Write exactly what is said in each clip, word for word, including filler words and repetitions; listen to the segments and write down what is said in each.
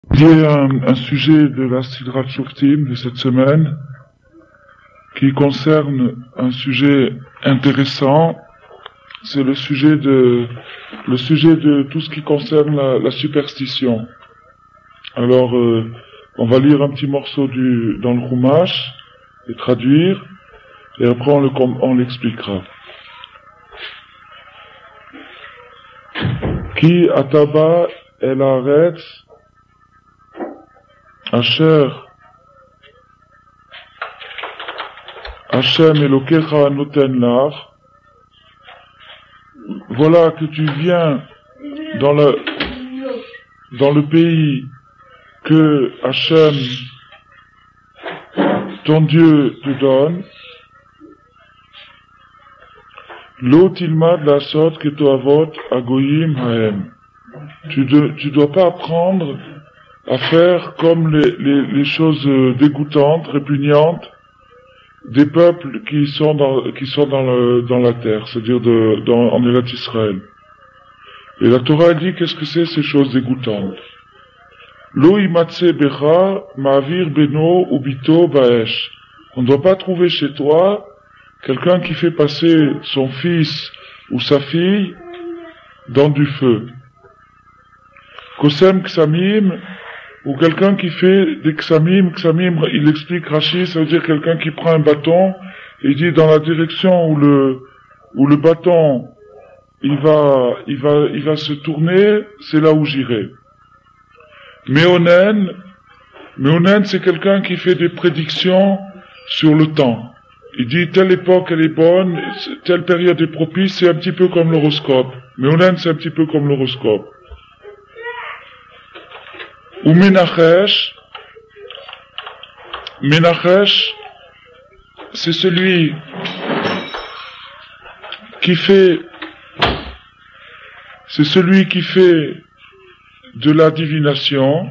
Il y a un, un sujet de la Sidrat Shoftim de cette semaine qui concerne un sujet intéressant. C'est le sujet de le sujet de tout ce qui concerne la, la superstition. Alors, euh, on va lire un petit morceau du dans le Chumash et traduire, et après on le on l'expliquera. Ki ataba el haaretz asher Hashem Elokecha noten lach. Voilà que tu viens dans le dans le pays que Hashem, ton Dieu, te donne. Lo tilmad lasot ketoavot agoyim haem. Tu ne tu dois pas apprendre à faire comme les, les, les choses dégoûtantes, répugnantes des peuples qui sont dans qui sont dans le dans la terre, c'est-à-dire de dans en Eretz Israël. Et la Torah dit qu'est-ce que c'est ces choses dégoûtantes. Lo imatse becha ma'avir beno ubito baesh. On ne doit pas trouver chez toi quelqu'un qui fait passer son fils ou sa fille dans du feu. Kosem ksamim, ou quelqu'un qui fait des ksamim, ksamim, il explique Rashi, ça veut dire quelqu'un qui prend un bâton, et il dit dans la direction où le, où le bâton, il va, il va, il va se tourner, c'est là où j'irai. Meonen, Meonen, c'est quelqu'un qui fait des prédictions sur le temps. Il dit telle époque elle est bonne, telle période est propice, c'est un petit peu comme l'horoscope. Meonen, c'est un petit peu comme l'horoscope. Ou Menachesh, Menachesh, c'est celui qui fait, c'est celui qui fait de la divination.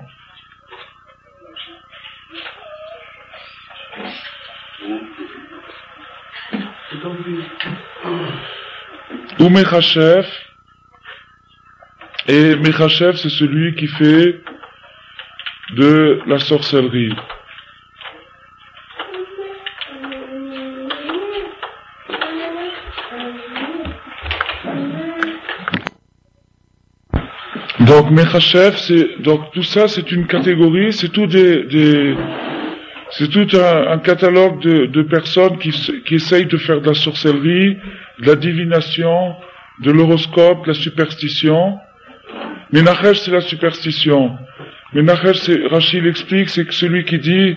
Ou Mechachef, et Mechachef, c'est celui qui fait de la sorcellerie. Donc Mechachef, c'est donc tout ça, c'est une catégorie, c'est tout des, des c'est tout un, un catalogue de, de personnes qui, qui essayent de faire de la sorcellerie, de la divination, de l'horoscope, de la superstition. Menachesh, c'est la superstition. Menachesh, c'est, Rachid l'explique, c'est que celui qui dit,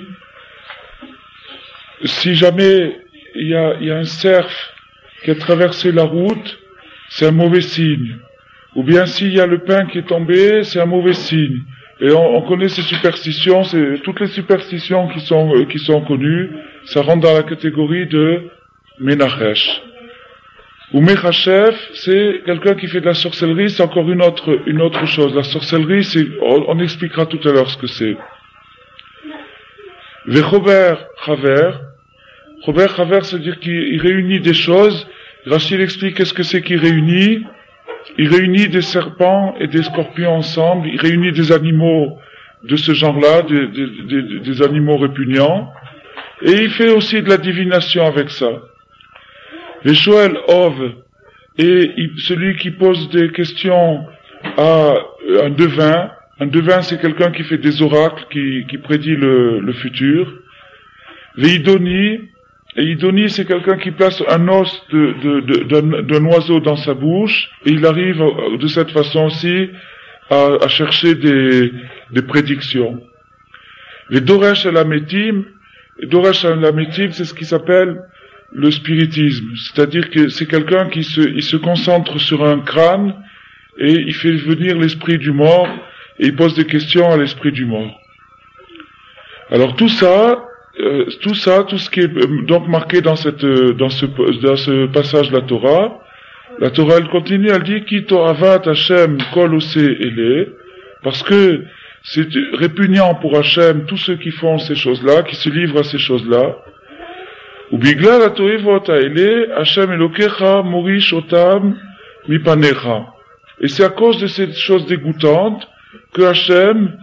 si jamais il y a, il y a un cerf qui a traversé la route, c'est un mauvais signe. Ou bien s'il y a le pain qui est tombé, c'est un mauvais signe. Et on, on connaît ces superstitions, c'est, toutes les superstitions qui sont, euh, qui sont connues, ça rentre dans la catégorie de Menachesh. Ou Mechachef, c'est quelqu'un qui fait de la sorcellerie, c'est encore une autre, une autre chose. La sorcellerie, c'est, on, on expliquera tout à l'heure ce que c'est. Vechober Chaver, Chober Chaver, c'est-à-dire qu'il réunit des choses. Rachid explique qu'est-ce que c'est qu'il réunit. Il réunit des serpents et des scorpions ensemble, il réunit des animaux de ce genre-là, des, des, des, des animaux répugnants, et il fait aussi de la divination avec ça. Veshoel Ov, et il, celui qui pose des questions à un devin. Un devin, c'est quelqu'un qui fait des oracles, qui, qui prédit le, le futur. Veidoni, et Idoni, c'est quelqu'un qui place un os de, de, de, d'un, d'un oiseau dans sa bouche, et il arrive de cette façon aussi à, à chercher des, des prédictions. Les Doresh Alametim, Doresh Alametim, c'est ce qui s'appelle le spiritisme, c'est-à-dire que c'est quelqu'un qui se, il se concentre sur un crâne, et il fait venir l'esprit du mort, et il pose des questions à l'esprit du mort. Alors tout ça, Euh, tout ça, tout ce qui est euh, donc marqué dans cette, euh, dans ce, dans ce passage de la Torah, la Torah elle continue, elle dit Ki to'avat Hashem kol oseh eleh, parce que c'est répugnant pour Hashem tous ceux qui font ces choses-là, qui se livrent à ces choses-là. Ou biglal hatoivot haeleh Hashem Elokecha morish otam mipanecha. Et c'est à cause de ces choses dégoûtantes que Hashem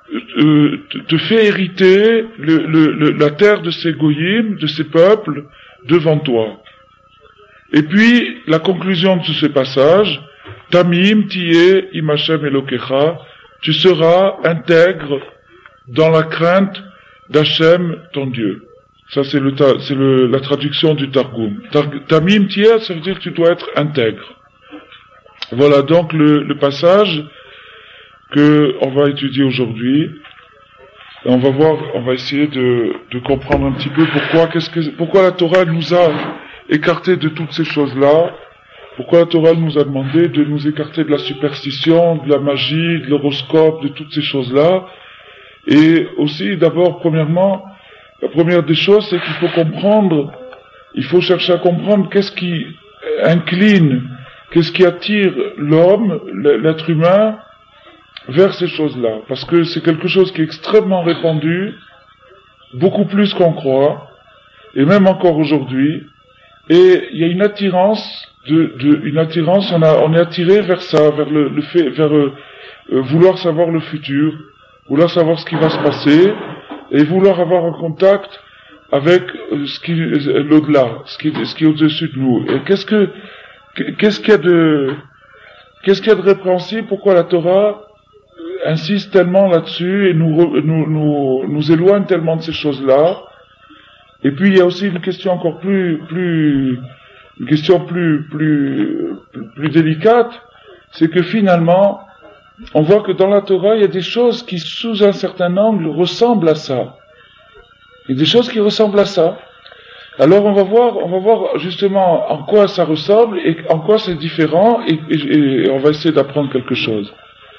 euh, te, te fait hériter le, le, le, la terre de ces goyim, de ces peuples, devant toi. Et puis, la conclusion de ce passage, Tamim tiye im Hashem Elokecha, tu seras intègre dans la crainte d'Hachem, ton Dieu. Ça, c'est, le, c'est le, la traduction du Targum. Tamim tiye, ça veut dire que tu dois être intègre. Voilà donc le, le passage que on va étudier aujourd'hui. Et on va voir, on va essayer de, de comprendre un petit peu pourquoi, qu'est-ce que, pourquoi la Torah nous a écartés de toutes ces choses-là. Pourquoi la Torah nous a demandé de nous écarter de la superstition, de la magie, de l'horoscope, de toutes ces choses-là. Et aussi, d'abord, premièrement, la première des choses, c'est qu'il faut comprendre, il faut chercher à comprendre qu'est-ce qui incline, qu'est-ce qui attire l'homme, l'être humain, vers ces choses-là. Parce que c'est quelque chose qui est extrêmement répandu, beaucoup plus qu'on croit, et même encore aujourd'hui. Et il y a une attirance, de, de, une attirance, on, a, on est attiré vers ça, vers le, le fait, vers euh, euh, vouloir savoir le futur, vouloir savoir ce qui va se passer, et vouloir avoir un contact avec euh, ce qui, euh, l'au-delà, ce qui, ce qui est au-dessus de nous. Et qu'est-ce que, qu'est-ce qu'il y a de, qu'est-ce qu'il y a de répréhensible? Pourquoi la Torah insiste tellement là-dessus et nous, nous, nous, nous éloigne tellement de ces choses-là? Et puis il y a aussi une question encore plus, plus, une question plus, plus, plus, plus délicate, c'est que finalement, on voit que dans la Torah, il y a des choses qui, sous un certain angle, ressemblent à ça. Il y a des choses qui ressemblent à ça. Alors on va voir, on va voir justement en quoi ça ressemble et en quoi c'est différent, et, et, et on va essayer d'apprendre quelque chose.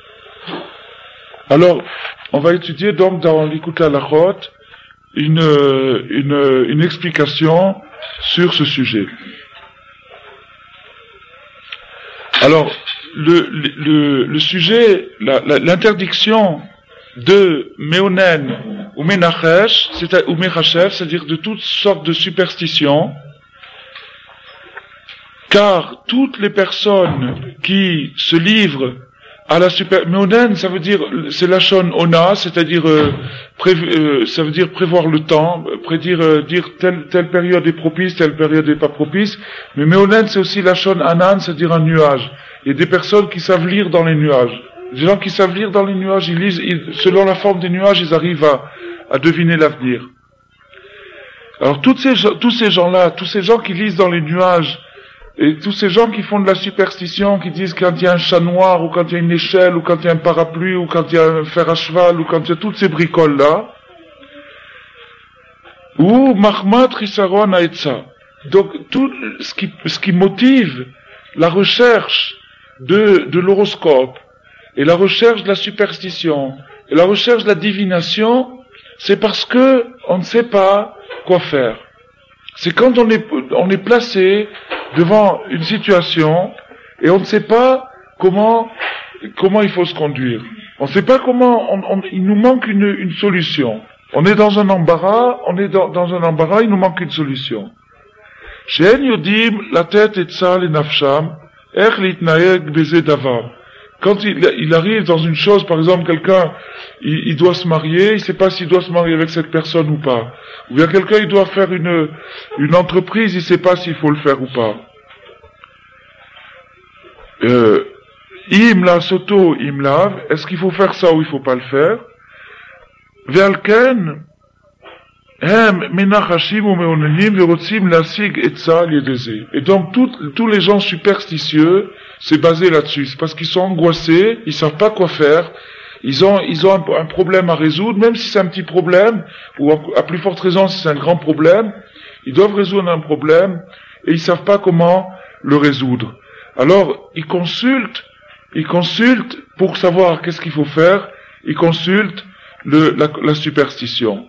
Alors, on va étudier donc dans l'Ikut Halachot une, une, une explication sur ce sujet. Alors, le, le, le sujet, la, la, l'interdiction de Meonen ou Menachesh, ou Mechashev, c'est-à-dire de toutes sortes de superstitions, car toutes les personnes qui se livrent à la super, Meonen, ça veut dire, c'est la shon ona, c'est-à-dire, euh, pré, euh, ça veut dire prévoir le temps, prédire, euh, dire telle, telle période est propice, telle période n'est pas propice. Mais Meonen, c'est aussi la shon anan, c'est-à-dire un nuage. Il y a des personnes qui savent lire dans les nuages. Des gens qui savent lire dans les nuages, ils lisent, ils, selon la forme des nuages, ils arrivent à, à deviner l'avenir. Alors, toutes ces, tous ces gens-là, tous ces gens qui lisent dans les nuages, et tous ces gens qui font de la superstition, qui disent quand il y a un chat noir, ou quand il y a une échelle, ou quand il y a un parapluie, ou quand il y a un fer à cheval, ou quand il y a toutes ces bricoles-là, ou Mahmat Risaron Aetza. Donc, tout ce qui, ce qui motive la recherche de, de l'horoscope, et la recherche de la superstition, et la recherche de la divination, c'est parce que on ne sait pas quoi faire. C'est quand on est, on est placé devant une situation et on ne sait pas comment comment il faut se conduire. On ne sait pas comment. On, on, il nous manque une, une solution. On est dans un embarras. On est dans, dans un embarras. Il nous manque une solution. She'en yodim latet etza lenafsham ech litnaeg beze davar. Quand il, il arrive dans une chose, par exemple, quelqu'un, il, il doit se marier, il ne sait pas s'il doit se marier avec cette personne ou pas. Ou bien quelqu'un, il doit faire une, une entreprise, il ne sait pas s'il faut le faire ou pas. Euh, Imla soto imlav, est-ce qu'il faut faire ça ou il ne faut pas le faire? Ve'alken, hem menachashim ou meonenim verotzim lasig etza liedeze. Et donc, tous les gens superstitieux, c'est basé là-dessus. C'est parce qu'ils sont angoissés, ils savent pas quoi faire, ils ont, ils ont un, un problème à résoudre, même si c'est un petit problème, ou à, à plus forte raison si c'est un grand problème, ils doivent résoudre un problème, et ils savent pas comment le résoudre. Alors, ils consultent, ils consultent pour savoir qu'est-ce qu'il faut faire, ils consultent le, la, la superstition.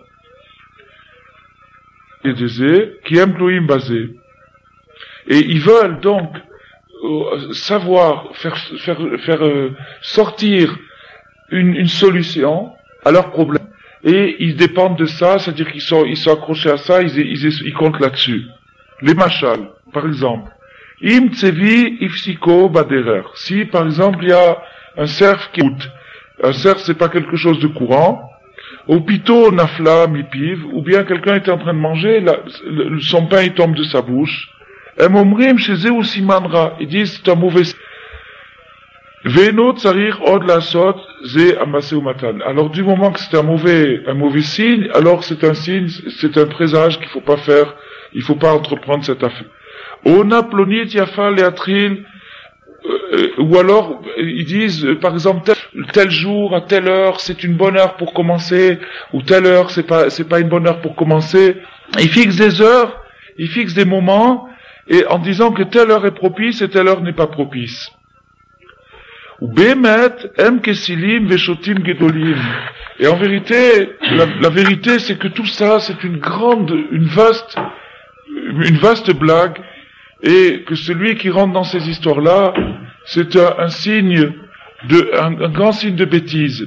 Et qui aiment Cloïm basé. Et ils veulent donc savoir faire faire faire euh, sortir une, une solution à leur problème, et ils dépendent de ça, c'est-à-dire qu'ils sont ils sont accrochés à ça, ils ils, ils comptent là-dessus. Les machal, par exemple, im tsevi ifsiko baderer. Si par exemple il y a un cerf qui route, Un cercle, c'est pas quelque chose de courant. Au pito, nafla, mipiv, ou bien quelqu'un est en train de manger, la, le, son pain il tombe de sa bouche. Emomrim chez Zéou Simanra, ils disent c'est un mauvais signe. Veno tsarir od la sot zé amassé ou matan. Alors du moment que c'est un mauvais, un mauvais signe, alors c'est un signe, c'est un présage qu'il faut pas faire, il faut pas entreprendre cette affaire. Ona plonit yafa leatril, euh, ou alors ils disent euh, par exemple tel, tel jour à telle heure c'est une bonne heure pour commencer, ou telle heure c'est pas c'est pas une bonne heure pour commencer. Ils fixent des heures, ils fixent des moments, et en disant que telle heure est propice et telle heure n'est pas propice. Ou Bemet em kesilim veshotim gedolim. Et en vérité, la, la vérité c'est que tout ça c'est une grande, une vaste, une vaste blague. Et que celui qui rentre dans ces histoires-là, c'est un, un signe de, un, un grand signe de bêtise.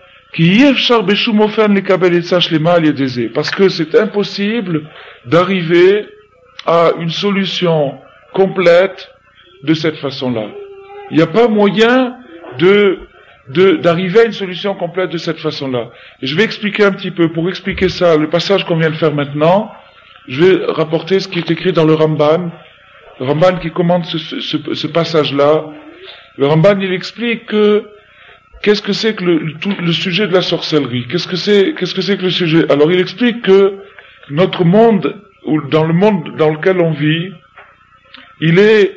Parce que c'est impossible d'arriver à une solution complète de cette façon-là. Il n'y a pas moyen de, de, d'arriver à une solution complète de cette façon-là. Et je vais expliquer un petit peu, pour expliquer ça, le passage qu'on vient de faire maintenant, je vais rapporter ce qui est écrit dans le Ramban, le Ramban qui commente ce, ce, ce passage-là. Le Ramban, il explique que qu'est-ce que c'est que le, le, tout, le sujet de la sorcellerie. Qu'est-ce que c'est, qu'est-ce que c'est que le sujet? Alors, il explique que notre monde, ou dans le monde dans lequel on vit, il est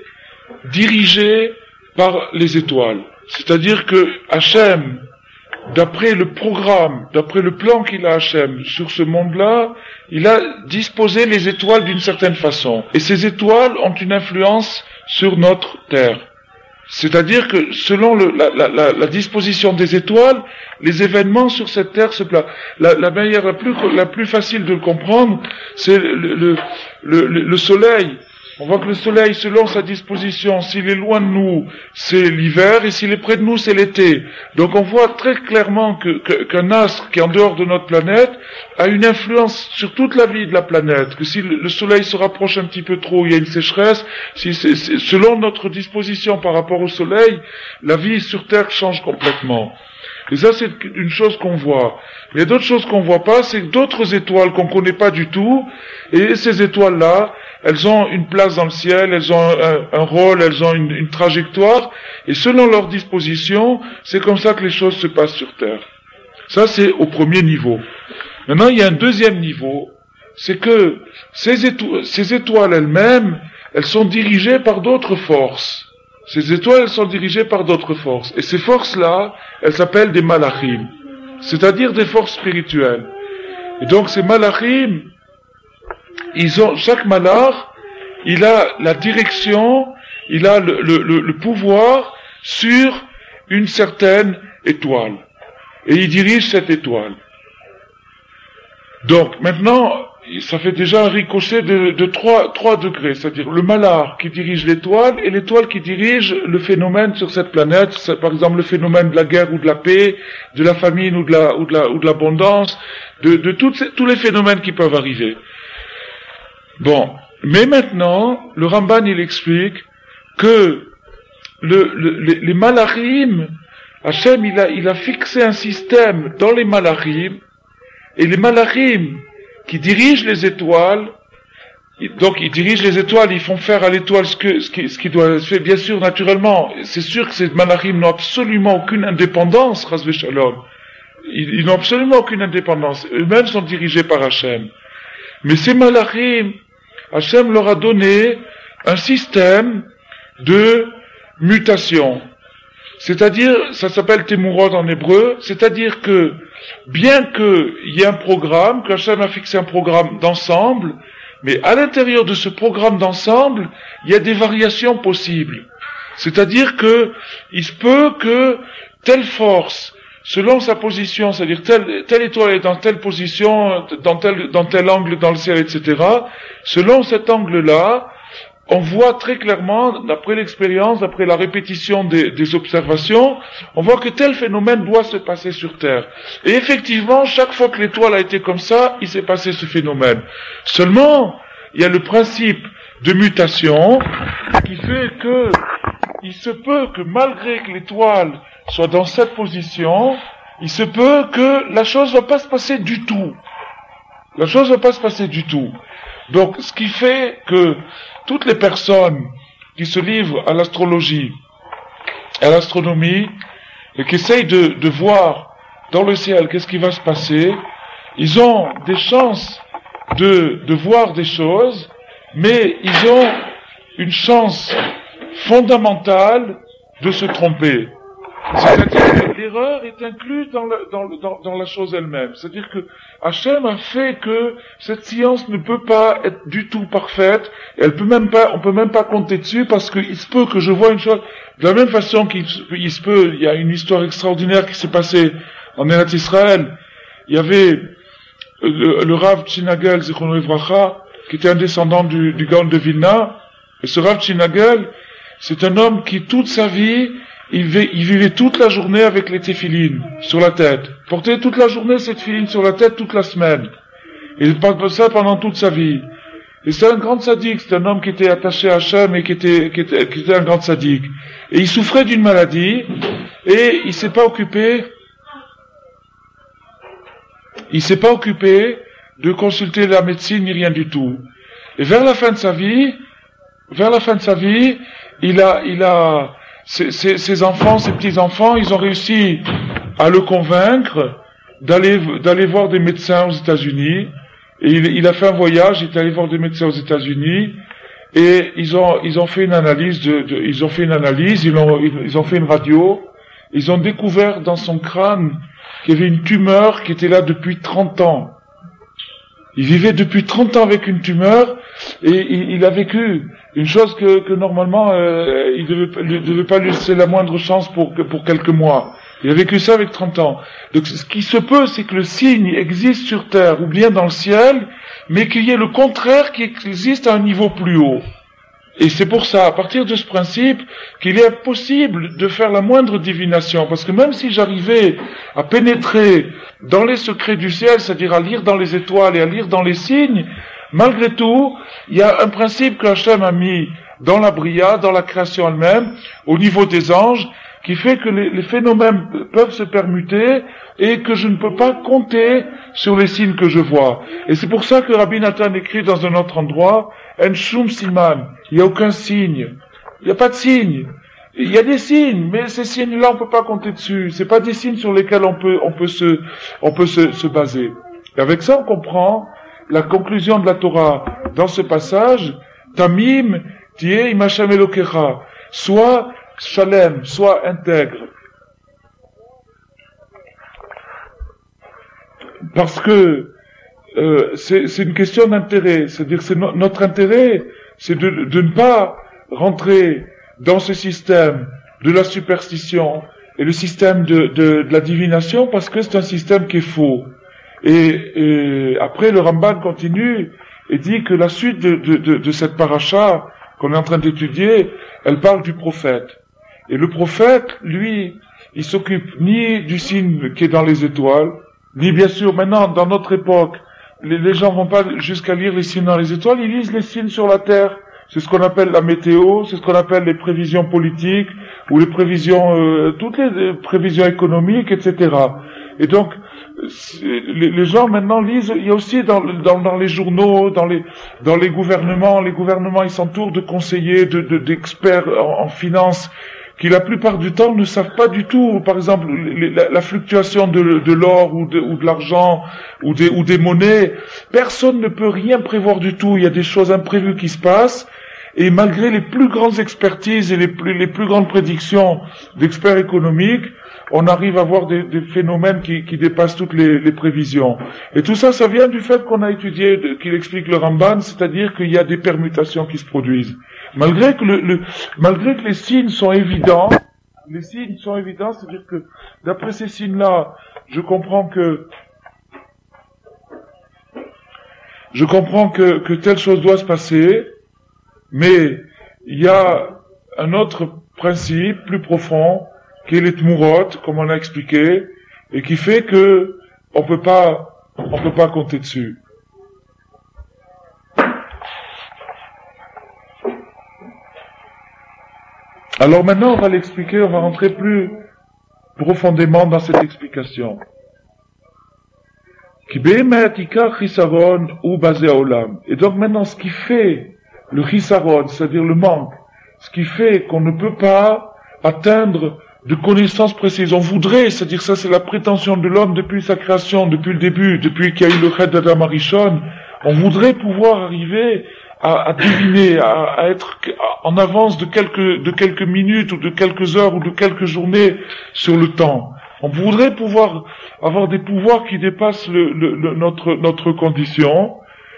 dirigé par les étoiles. C'est-à-dire que Hachem, d'après le programme, d'après le plan qu'il a Hachem sur ce monde-là, il a disposé les étoiles d'une certaine façon. Et ces étoiles ont une influence sur notre terre. C'est-à-dire que selon le, la, la, la, la disposition des étoiles, les événements sur cette terre se placent. La, la manière la plus, la plus facile de le comprendre, c'est le, le, le, le, le soleil. On voit que le soleil, selon sa disposition, s'il est loin de nous, c'est l'hiver, et s'il est près de nous, c'est l'été. Donc on voit très clairement que, que, qu'un astre qui est en dehors de notre planète a une influence sur toute la vie de la planète. Que si le soleil se rapproche un petit peu trop, il y a une sécheresse. Si c'est, c'est, selon notre disposition par rapport au soleil, la vie sur Terre change complètement. Et ça, c'est une chose qu'on voit. Il y a d'autres choses qu'on voit pas, c'est d'autres étoiles qu'on connaît pas du tout, et ces étoiles-là, elles ont une place dans le ciel, elles ont un, un rôle, elles ont une, une trajectoire, et selon leur disposition, c'est comme ça que les choses se passent sur Terre. Ça, c'est au premier niveau. Maintenant, il y a un deuxième niveau, c'est que ces, éto- ces étoiles elles-mêmes, elles sont dirigées par d'autres forces. Ces étoiles, elles sont dirigées par d'autres forces. Et ces forces-là, elles s'appellent des malachim, c'est-à-dire des forces spirituelles. Et donc, ces malachim, ils ont, chaque malach, il a la direction, il a le, le, le, le pouvoir sur une certaine étoile. Et il dirige cette étoile. Donc, maintenant, ça fait déjà un ricochet de, de trois, trois degrés, c'est-à-dire le malach qui dirige l'étoile et l'étoile qui dirige le phénomène sur cette planète, c'est par exemple le phénomène de la guerre ou de la paix, de la famine ou de la, ou de la, ou de l'abondance, de, de toutes ces, tous les phénomènes qui peuvent arriver. Bon. Mais maintenant, le Ramban, il explique que le, le, les, les malachim, Hachem, il a, il a fixé un système dans les malachim, et les malachim qui dirigent les étoiles, donc ils dirigent les étoiles, ils font faire à l'étoile ce, que, ce, qui, ce qui doit se faire, bien sûr, naturellement. C'est sûr que ces malachim n'ont absolument aucune indépendance, Chas v'Shalom. Ils, ils n'ont absolument aucune indépendance. Eux-mêmes sont dirigés par Hachem. Mais ces malachim, Hachem leur a donné un système de mutation. C'est-à-dire, ça s'appelle Temurot en hébreu, c'est-à-dire que, bien qu'il y ait un programme, que Hachem a fixé un programme d'ensemble, mais à l'intérieur de ce programme d'ensemble, il y a des variations possibles. C'est-à-dire que, il se peut que telle force, selon sa position, c'est-à-dire telle, telle étoile est dans telle position, dans tel, dans tel angle dans le ciel, et cetera, selon cet angle-là, on voit très clairement, d'après l'expérience, d'après la répétition des, des observations, on voit que tel phénomène doit se passer sur Terre. Et effectivement, chaque fois que l'étoile a été comme ça, il s'est passé ce phénomène. Seulement, il y a le principe de mutation qui fait que il se peut que malgré que l'étoile soit dans cette position, il se peut que la chose ne va pas se passer du tout. La chose ne va pas se passer du tout. Donc, ce qui fait que toutes les personnes qui se livrent à l'astrologie, à l'astronomie, et qui essayent de, de voir dans le ciel qu'est-ce qui va se passer, ils ont des chances de, de voir des choses, mais ils ont une chance fondamentale de se tromper. C'est-à-dire que l'erreur est incluse dans, le, dans, le, dans, dans la chose elle-même. C'est-à-dire que Hachem a fait que cette science ne peut pas être du tout parfaite. Elle peut même pas, on peut même pas compter dessus parce qu'il se peut que je vois une chose. De la même façon qu'il il se peut, il y a une histoire extraordinaire qui s'est passée en Eretz Israël. Il y avait le, le Rav Tchinagel Zichrono Livracha, qui était un descendant du, du Gaon de Vilna. Et ce Rav Tchinagel, c'est un homme qui toute sa vie, Il vivait, il vivait toute la journée avec les téphilines sur la tête. Portait toute la journée ces téphilines sur la tête toute la semaine. Il parle ça pendant toute sa vie. Et c'est un grand sadique, c'est un homme qui était attaché à Hachem et qui était, qui était, qui était un grand sadique. Et il souffrait d'une maladie et il s'est pas occupé, il s'est pas occupé de consulter la médecine ni rien du tout. Et vers la fin de sa vie, vers la fin de sa vie, il a, il a, Ses, ses, ses enfants, ses petits-enfants, ils ont réussi à le convaincre d'aller d'aller voir des médecins aux États-Unis. Et il, il a fait un voyage, il est allé voir des médecins aux États-Unis. Et ils ont ils ont fait une analyse de, de ils ont fait une analyse, ils ont ils ont fait une radio. Ils ont découvert dans son crâne qu'il y avait une tumeur qui était là depuis trente ans. Il vivait depuis trente ans avec une tumeur et il, il a vécu une chose que, que normalement euh, il ne devait pas lui laisser la moindre chance pour, pour quelques mois. Il a vécu ça avec trente ans. Donc ce qui se peut, c'est que le signe existe sur Terre ou bien dans le ciel, mais qu'il y ait le contraire qui existe à un niveau plus haut. Et c'est pour ça, à partir de ce principe, qu'il est impossible de faire la moindre divination. Parce que même si j'arrivais à pénétrer dans les secrets du ciel, c'est-à-dire à lire dans les étoiles et à lire dans les signes, malgré tout, il y a un principe que Hachem a mis dans la Bria, dans la création elle-même, au niveau des anges, qui fait que les, les phénomènes peuvent se permuter et que je ne peux pas compter sur les signes que je vois. Et c'est pour ça que Rabbi Nathan écrit dans un autre endroit, En shum siman, il n'y a aucun signe. Il n'y a pas de signe. Il y a des signes, mais ces signes-là, on ne peut pas compter dessus. C'est pas des signes sur lesquels on peut, on peut se, on peut se, se baser. Et avec ça, on comprend la conclusion de la Torah dans ce passage, Tamim, Tieh im Hashem Elokecha, soit shalem, soit intègre. Parce que euh, c'est, c'est une question d'intérêt, c'est-à-dire c'est no- notre intérêt, c'est de, de ne pas rentrer dans ce système de la superstition et le système de, de, de la divination, parce que c'est un système qui est faux. Et, et après, le Ramban continue et dit que la suite de, de, de, de cette paracha qu'on est en train d'étudier, elle parle du prophète. Et le prophète, lui, il s'occupe ni du signe qui est dans les étoiles, ni bien sûr, maintenant, dans notre époque, les, les gens vont pas jusqu'à lire les signes dans les étoiles, ils lisent les signes sur la terre. C'est ce qu'on appelle la météo, c'est ce qu'on appelle les prévisions politiques, ou les prévisions, euh, toutes les prévisions économiques, et cetera. Et donc, les, les gens maintenant lisent, il y a aussi dans, dans, dans les journaux, dans les, dans les gouvernements, les gouvernements ils s'entourent de conseillers, de, de, d'experts en, en finance, qui la plupart du temps ne savent pas du tout, par exemple, les, la, la fluctuation de, de l'or ou de, ou de l'argent ou des, ou des monnaies. Personne ne peut rien prévoir du tout. Il y a des choses imprévues qui se passent. Et malgré les plus grandes expertises et les plus, les plus grandes prédictions d'experts économiques, on arrive à voir des, des phénomènes qui, qui dépassent toutes les, les prévisions. Et tout ça, ça vient du fait qu'on a étudié, de, qu'il explique le Ramban, c'est-à-dire qu'il y a des permutations qui se produisent. Malgré que le, le, malgré que les signes sont évidents, les signes sont évidents, c'est-à-dire que d'après ces signes-là, je comprends que je comprends que, que telle chose doit se passer, mais il y a un autre principe plus profond, qui est les tmurot, comme on a expliqué, et qui fait que on peut pas, on peut pas compter dessus. Alors maintenant, on va l'expliquer, on va rentrer plus, profondément dans cette explication. Et donc maintenant, ce qui fait le chisaron, c'est-à-dire le manque, ce qui fait qu'on ne peut pas atteindre de connaissances précises. On voudrait, c'est-à-dire ça c'est la prétention de l'homme depuis sa création, depuis le début, depuis qu'il y a eu le Chet d'Adam Arishon, on voudrait pouvoir arriver à, à deviner, à, à être en avance de quelques, de quelques minutes ou de quelques heures ou de quelques journées sur le temps. On voudrait pouvoir avoir des pouvoirs qui dépassent le, le, le, notre, notre condition,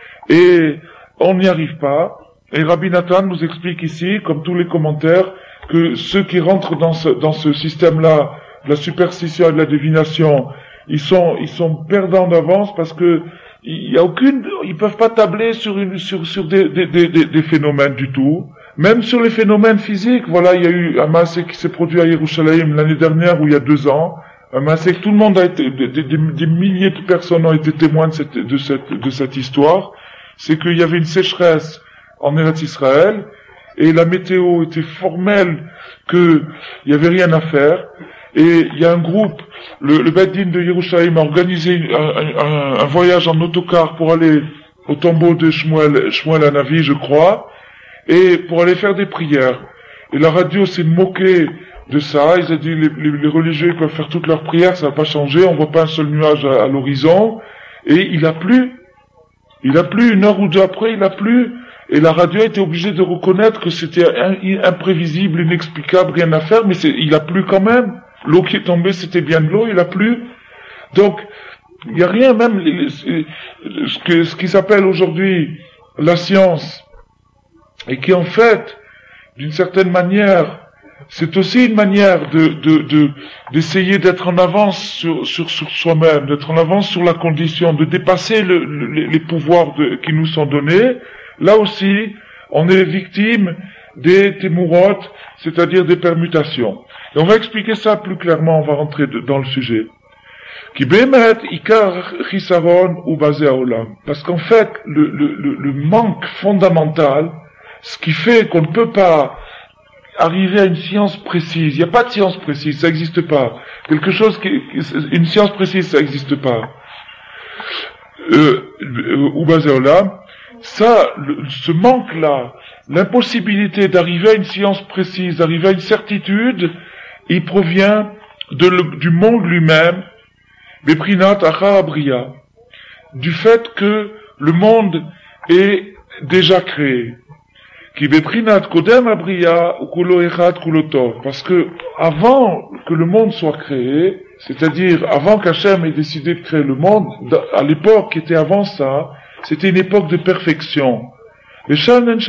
et on n'y arrive pas. Et Rabbi Nathan nous explique ici, comme tous les commentaires, que ceux qui rentrent dans ce, dans ce système-là, de la superstition et de la divination, ils sont, ils sont perdants d'avance parce que il y a aucune, ils peuvent pas tabler sur une, sur, sur des, des, des, des phénomènes du tout. Même sur les phénomènes physiques, voilà, il y a eu un massacre qui s'est produit à Yerushalayim l'année dernière ou il y a deux ans. Un massacre, tout le monde a été, des, des, des milliers de personnes ont été témoins de cette, de cette, de cette histoire. C'est qu'il y avait une sécheresse en Eretz Israël, et la météo était formelle qu'il n'y avait rien à faire, et il y a un groupe, le, le Beit Din de Yerushalayim a organisé un, un, un voyage en autocar pour aller au tombeau de Shmuel, Shmuel Hanavi, je crois, et pour aller faire des prières. Et la radio s'est moquée de ça, ils ont dit les, les, les religieux ils peuvent faire toutes leurs prières, ça va pas changer, on voit pas un seul nuage à, à l'horizon, et il a plu, il a plu, une heure ou deux après, il a plu, et la radio a été obligée de reconnaître que c'était imprévisible, inexplicable, rien à faire, mais c'est, il a plu quand même, l'eau qui est tombée c'était bien de l'eau, il a plu, donc il n'y a rien, même les, les, ce, que, ce qui s'appelle aujourd'hui la science, et qui en fait, d'une certaine manière, c'est aussi une manière de, de, de, d'essayer d'être en avance sur, sur, sur soi-même, d'être en avance sur la condition, de dépasser le, le, les pouvoirs de, qui nous sont donnés. Là aussi, on est victime des témourotes, c'est-à-dire des permutations. Et on va expliquer ça plus clairement, on va rentrer de, dans le sujet. Qui bémet ikar chisaron ou basé à olam. Parce qu'en fait, le, le, le, le manque fondamental, ce qui fait qu'on ne peut pas arriver à une science précise. Il n'y a pas de science précise, ça n'existe pas. Quelque chose qui, une science précise, ça n'existe pas. Euh, ou basé au lame, ça, le, ce manque-là, l'impossibilité d'arriver à une science précise, d'arriver à une certitude, il provient de le, du monde lui-même, Beprinat Acha Abriya, du fait que le monde est déjà créé. Qui beprinat kodem abriya ou kulo echad kulo tov, parce que avant que le monde soit créé, c'est-à-dire avant qu'Hachem ait décidé de créer le monde, à l'époque qui était avant ça, c'était une époque de perfection. Et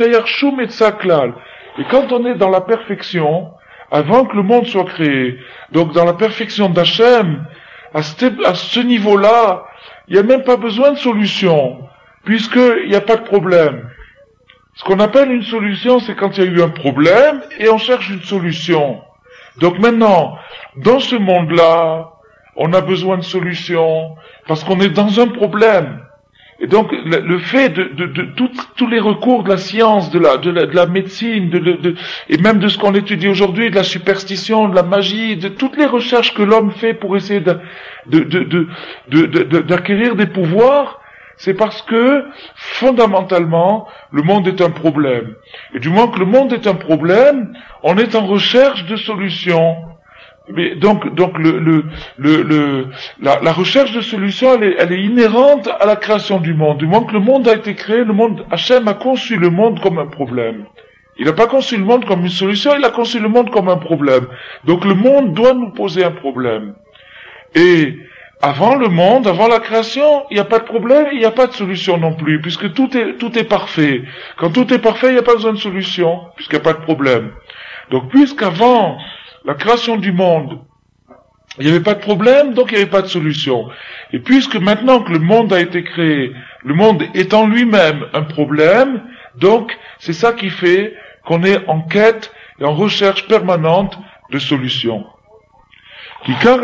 quand on est dans la perfection, avant que le monde soit créé, donc dans la perfection d'Hachem, à ce, à ce niveau-là, il n'y a même pas besoin de solution, puisqu'il n'y a pas de problème. Ce qu'on appelle une solution, c'est quand il y a eu un problème et on cherche une solution. Donc maintenant, dans ce monde-là, on a besoin de solution parce qu'on est dans un problème. Et donc le, le fait de, de, de, de tous les recours de la science, de la, de la, de la médecine, de, de, de, et même de ce qu'on étudie aujourd'hui, de la superstition, de la magie, de toutes les recherches que l'homme fait pour essayer de, de, de, de, de, de, de, d'acquérir des pouvoirs, c'est parce que, fondamentalement, le monde est un problème. Et du moment que le monde est un problème, on est en recherche de solutions. Mais donc, donc le, le, le, le la, la recherche de solutions, elle est, elle est inhérente à la création du monde. Du moment que le monde a été créé, le monde, Hachem a conçu le monde comme un problème. Il n'a pas conçu le monde comme une solution, il a conçu le monde comme un problème. Donc le monde doit nous poser un problème. Et avant le monde, avant la création, il n'y a pas de problème, il n'y a pas de solution non plus, puisque tout est, tout est parfait. Quand tout est parfait, il n'y a pas besoin de solution, puisqu'il n'y a pas de problème. Donc, puisqu'avant la création du monde, il n'y avait pas de problème, donc il n'y avait pas de solution. Et puisque maintenant que le monde a été créé, le monde est en lui-même un problème, donc c'est ça qui fait qu'on est en quête et en recherche permanente de solutions. Quand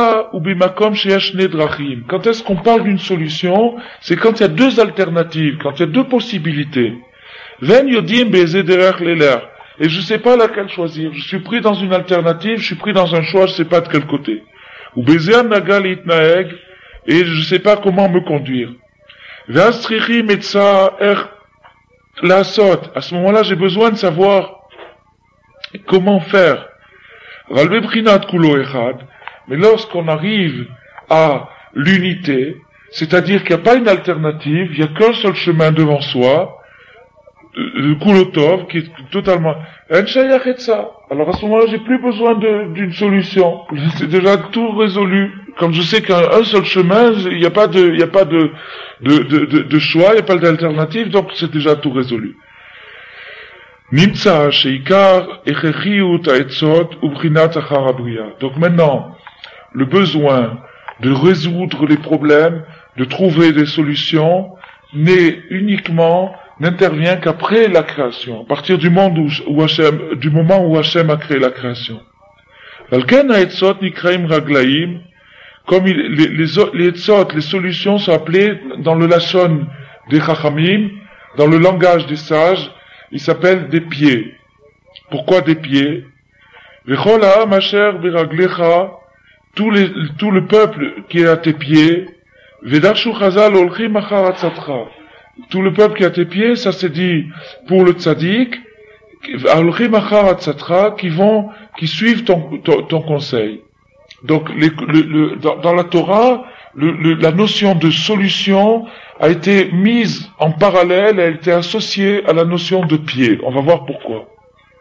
est-ce qu'on parle d'une solution? C'est quand il y a deux alternatives, quand il y a deux possibilités. et je sais pas laquelle choisir. Je suis pris dans une alternative, je suis pris dans un choix, je sais pas de quel côté. Ou bezean nagal itnaeg, et je sais pas comment me conduire. Ve'astrichi metza er la sot. À ce moment-là, j'ai besoin de savoir comment faire. Ralbe prinat kulo echad. Mais lorsqu'on arrive à l'unité, c'est-à-dire qu'il n'y a pas une alternative, il n'y a qu'un seul chemin devant soi, le Kulotov, qui est totalement... Alors à ce moment-là, j'ai plus besoin de, d'une solution. C'est déjà tout résolu. Comme je sais qu'un seul chemin, il n'y a pas de, il n'y a pas de, de, de, de, de choix, il n'y a pas d'alternative, donc c'est déjà tout résolu. Nimtsa sheikar echechiut haetzot ubrinat achar abriya. Donc maintenant, le besoin de résoudre les problèmes, de trouver des solutions, n'est uniquement, n'intervient qu'après la création, à partir du monde où, où Hachem, du moment où Hachem a créé la création. Valken haetzot nikraim raglaim, comme il, les, les, les etzot, les solutions sont appelées dans le lashon des chachamim, dans le langage des sages, ils s'appellent des pieds. Pourquoi des pieds? V'chol ha'am asher biraglecha, tout les, tout le peuple qui est à tes pieds, v'darshu chazal olchim achar atzatcha. Tout le peuple qui est à tes pieds, ça c'est dit pour le tzaddik, olchim achar atzatcha, qui vont, qui suivent ton, ton, ton conseil. Donc, les, le, le, dans, dans la Torah, le, le, la notion de solution a été mise en parallèle, elle a été associée à la notion de pied. On va voir pourquoi.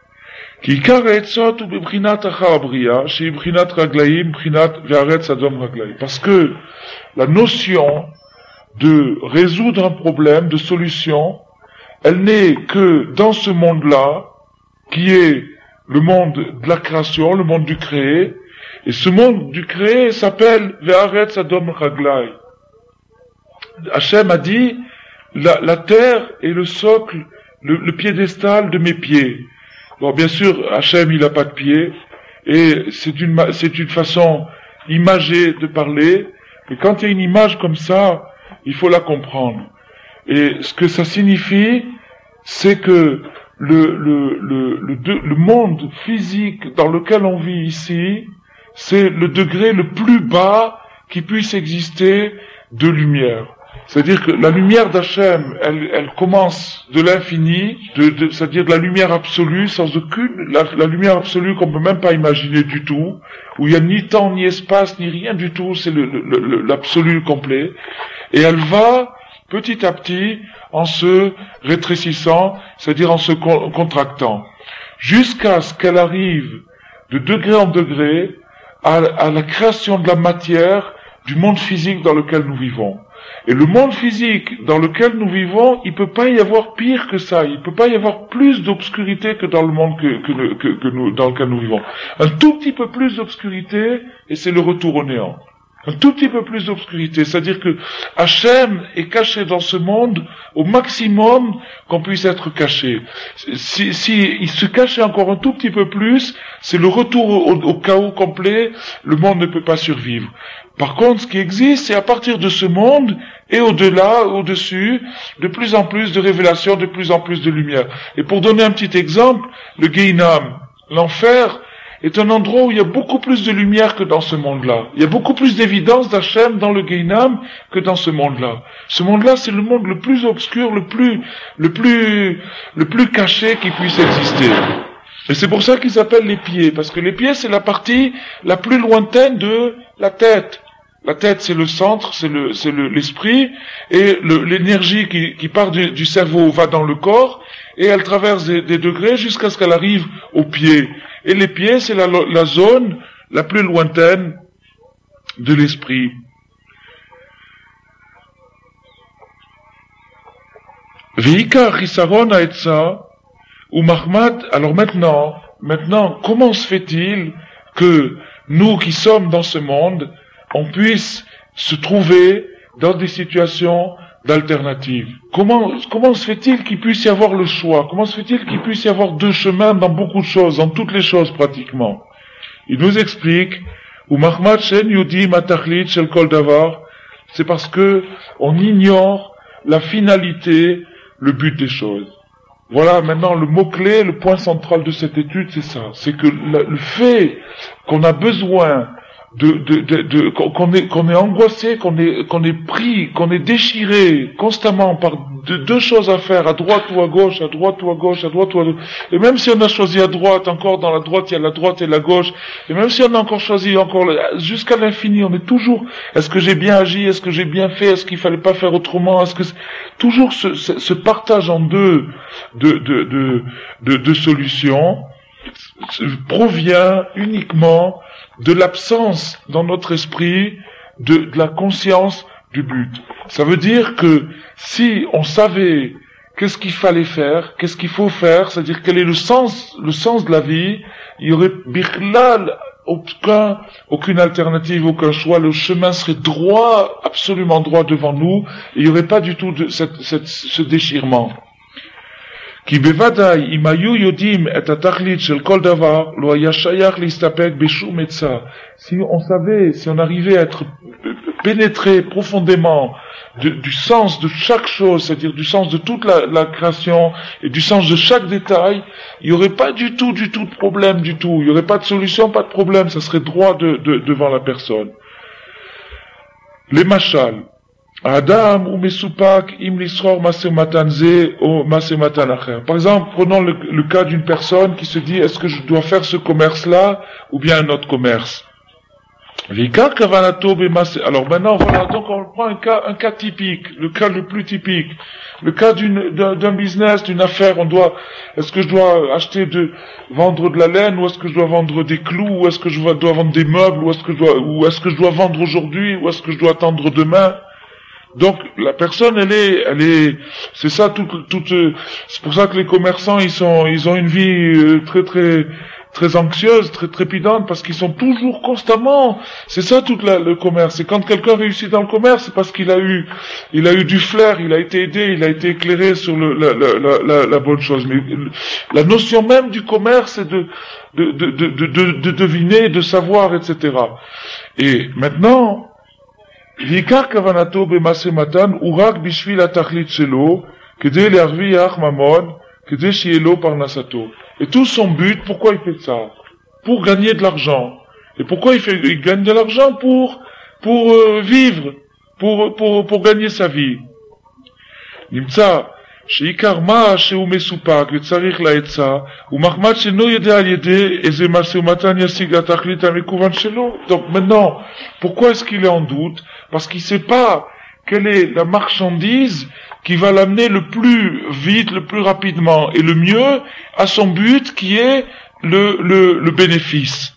Parce que la notion de résoudre un problème, de solution, elle n'est que dans ce monde-là, qui est le monde de la création, le monde du créé, et ce monde du créé s'appelle Ve'aretz Adom Raglai. Hachem a dit, la, la terre est le socle, le, le piédestal de mes pieds. Bon, bien sûr, Hachem, il n'a pas de pieds, et c'est une, c'est une façon imagée de parler, mais quand il y a une image comme ça, il faut la comprendre. Et ce que ça signifie, c'est que le, le, le, le, le monde physique dans lequel on vit ici, c'est le degré le plus bas qui puisse exister de lumière. C'est-à-dire que la lumière d'Hachem, elle, elle commence de l'infini, de, de, c'est-à-dire de la lumière absolue, sans aucune, la, la lumière absolue qu'on peut même pas imaginer du tout, où il y a ni temps, ni espace, ni rien du tout, c'est le, le, le, l'absolu complet. Et elle va, petit à petit, en se rétrécissant, c'est-à-dire en se con- contractant, jusqu'à ce qu'elle arrive de degré en degré à, à la création de la matière du monde physique dans lequel nous vivons. Et le monde physique dans lequel nous vivons, il peut pas y avoir pire que ça. Il peut pas y avoir plus d'obscurité que dans le monde que, que, que, que nous, dans lequel nous vivons. Un tout petit peu plus d'obscurité, et c'est le retour au néant. Un tout petit peu plus d'obscurité. C'est-à-dire que Hachem est caché dans ce monde au maximum qu'on puisse être caché. Si, si il se cachait encore un tout petit peu plus, c'est le retour au, au chaos complet, le monde ne peut pas survivre. Par contre, ce qui existe, c'est à partir de ce monde, et au-delà, au-dessus, de plus en plus de révélations, de plus en plus de lumière. Et pour donner un petit exemple, le Gehinam, l'enfer, est un endroit où il y a beaucoup plus de lumière que dans ce monde-là. Il y a beaucoup plus d'évidence d'Hachem dans le Gehinam que dans ce monde-là. Ce monde-là, c'est le monde le plus obscur, le plus, le plus, le plus caché qui puisse exister. Et c'est pour ça qu'ils s'appellent les pieds, parce que les pieds, c'est la partie la plus lointaine de la tête. La tête, c'est le centre, c'est le, c'est le, l'esprit, et le, l'énergie qui, qui part du, du cerveau va dans le corps, et elle traverse des, des degrés jusqu'à ce qu'elle arrive aux pieds. Et les pieds, c'est la, la zone la plus lointaine de l'esprit. Veika chisaron haetza ou Mahmad. Alors maintenant, maintenant, comment se fait-il que nous qui sommes dans ce monde, on puisse se trouver dans des situations d'alternatives? Comment, comment se fait-il qu'il puisse y avoir le choix? Comment se fait-il qu'il puisse y avoir deux chemins dans beaucoup de choses, dans toutes les choses pratiquement? Il nous explique, ou Mahmad Shen Yudi Matachlit Shel Kol Davar, c'est parce que on ignore la finalité, le but des choses. Voilà, maintenant, le mot-clé, le point central de cette étude, c'est ça. C'est que le, le fait qu'on a besoin de, de, de, de qu'on est, qu'on est angoissé, qu'on est, qu'on est pris, qu'on est déchiré constamment par de, deux choses à faire, à droite ou à gauche, à droite ou à gauche, à droite ou à gauche. Et même si on a choisi à droite, encore dans la droite, il y a la droite et la gauche. Et même si on a encore choisi encore jusqu'à l'infini, on est toujours, est-ce que j'ai bien agi, est-ce que j'ai bien fait, est-ce qu'il fallait pas faire autrement, est-ce que c'est... toujours ce, ce, ce partage en deux de, de, de, de, de solutions provient uniquement de l'absence dans notre esprit de, de la conscience du but. Ça veut dire que si on savait qu'est-ce qu'il fallait faire, qu'est-ce qu'il faut faire, c'est-à-dire quel est le sens, le sens de la vie, il y aurait birlal aucun, aucune alternative, aucun choix, le chemin serait droit, absolument droit devant nous, et il n'y aurait pas du tout de cette, cette, ce déchirement. כי בוודאי, אם היו יודעים את התכלית של כל דבר, לא היה שייך להסתפק בשום עצה. Si on savait, si on arrivait à être pénétré profondément de, du sens de chaque chose, c'est-à-dire du sens de toute la, la création et du sens de chaque détail, il n'y aurait pas du tout, du tout de problème du tout. Il n'y aurait pas de solution, pas de problème. Ça serait droit de, de, devant la personne. Les machals. Adam ou Mesupak im lisror masematan ze ou masematan acher. Par exemple, prenons le, le cas d'une personne qui se dit est-ce que je dois faire ce commerce-là ou bien un autre commerce. Alors maintenant, voilà, donc on prend un cas, un cas typique, le cas le plus typique, le cas d'une, d'un, d'un business, d'une affaire. On doit, est-ce que je dois acheter de, vendre de la laine, ou est-ce que je dois vendre des clous, ou est-ce que je dois, dois vendre des meubles, ou est-ce que je dois, ou est-ce que je dois vendre aujourd'hui, ou est-ce que je dois attendre demain? Donc la personne, elle est, elle est, c'est ça toute, toute, c'est pour ça que les commerçants, ils sont, ils ont une vie très, très, très anxieuse, très trépidante, parce qu'ils sont toujours constamment. C'est ça tout la, le commerce. Et quand quelqu'un réussit dans le commerce, c'est parce qu'il a eu, il a eu du flair, il a été aidé, il a été éclairé sur le, la, la, la, la bonne chose. Mais la notion même du commerce, c'est de, de, de, de, de, de, de deviner, de savoir, et cetera. Et maintenant. ועיקר כוונתו במעשה מתן הוא רק בשביל התכלית שלו, כדי להרוויח ממון, כדי שיהיה לו פרנסתו. Et tout son but, pourquoi il fait ça? Pour gagner de l'argent. Et pourquoi il, fait, il gagne de l'argent? Pour, pour euh, vivre, pour, pour, pour gagner sa vie. נמצא שעיקר מה שהוא מסופק וצריך לעצה, הוא מחמד שאינו יודע על ידי איזה מעשה ומתן ישיג התכלית המקוון שלו. Donc maintenant, pourquoi est-ce qu'il est en doute? Parce qu'il ne sait pas quelle est la marchandise qui va l'amener le plus vite, le plus rapidement et le mieux à son but qui est le, le, le bénéfice.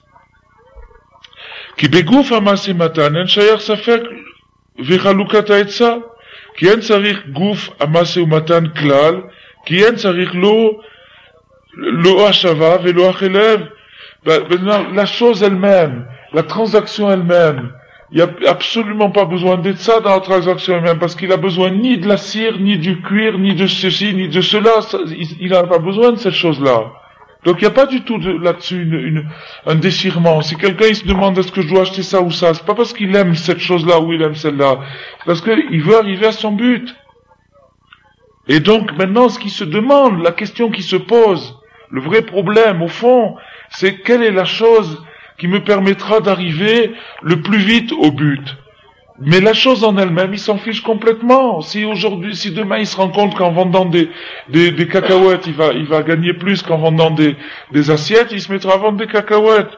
כי בגוף המעשה מתן אין שייך ספק וחלוקת העצה. כי אין צריך גוף המעשה ומתן כלל, כי אין צריך לא, לא השווה ולא החלב. La chose elle-même, la transaction elle-même, il n'y a absolument pas besoin d'être ça dans la transaction elle-même, parce qu'il a besoin ni de la cire, ni du cuir, ni de ceci, ni de cela. Il n'a pas besoin de cette chose-là. Donc il n'y a pas du tout de, là-dessus une, une, un déchirement. Si quelqu'un il se demande est-ce que je dois acheter ça ou ça, c'est pas parce qu'il aime cette chose-là ou il aime celle-là, c'est parce qu'il veut arriver à son but. Et donc maintenant ce qui se demande, la question qui se pose, le vrai problème au fond, c'est quelle est la chose qui me permettra d'arriver le plus vite au but. Mais la chose en elle-même, il s'en fiche complètement. Si aujourd'hui, si demain il se rend compte qu'en vendant des, des, des cacahuètes, il va, il va gagner plus qu'en vendant des, des assiettes, il se mettra à vendre des cacahuètes.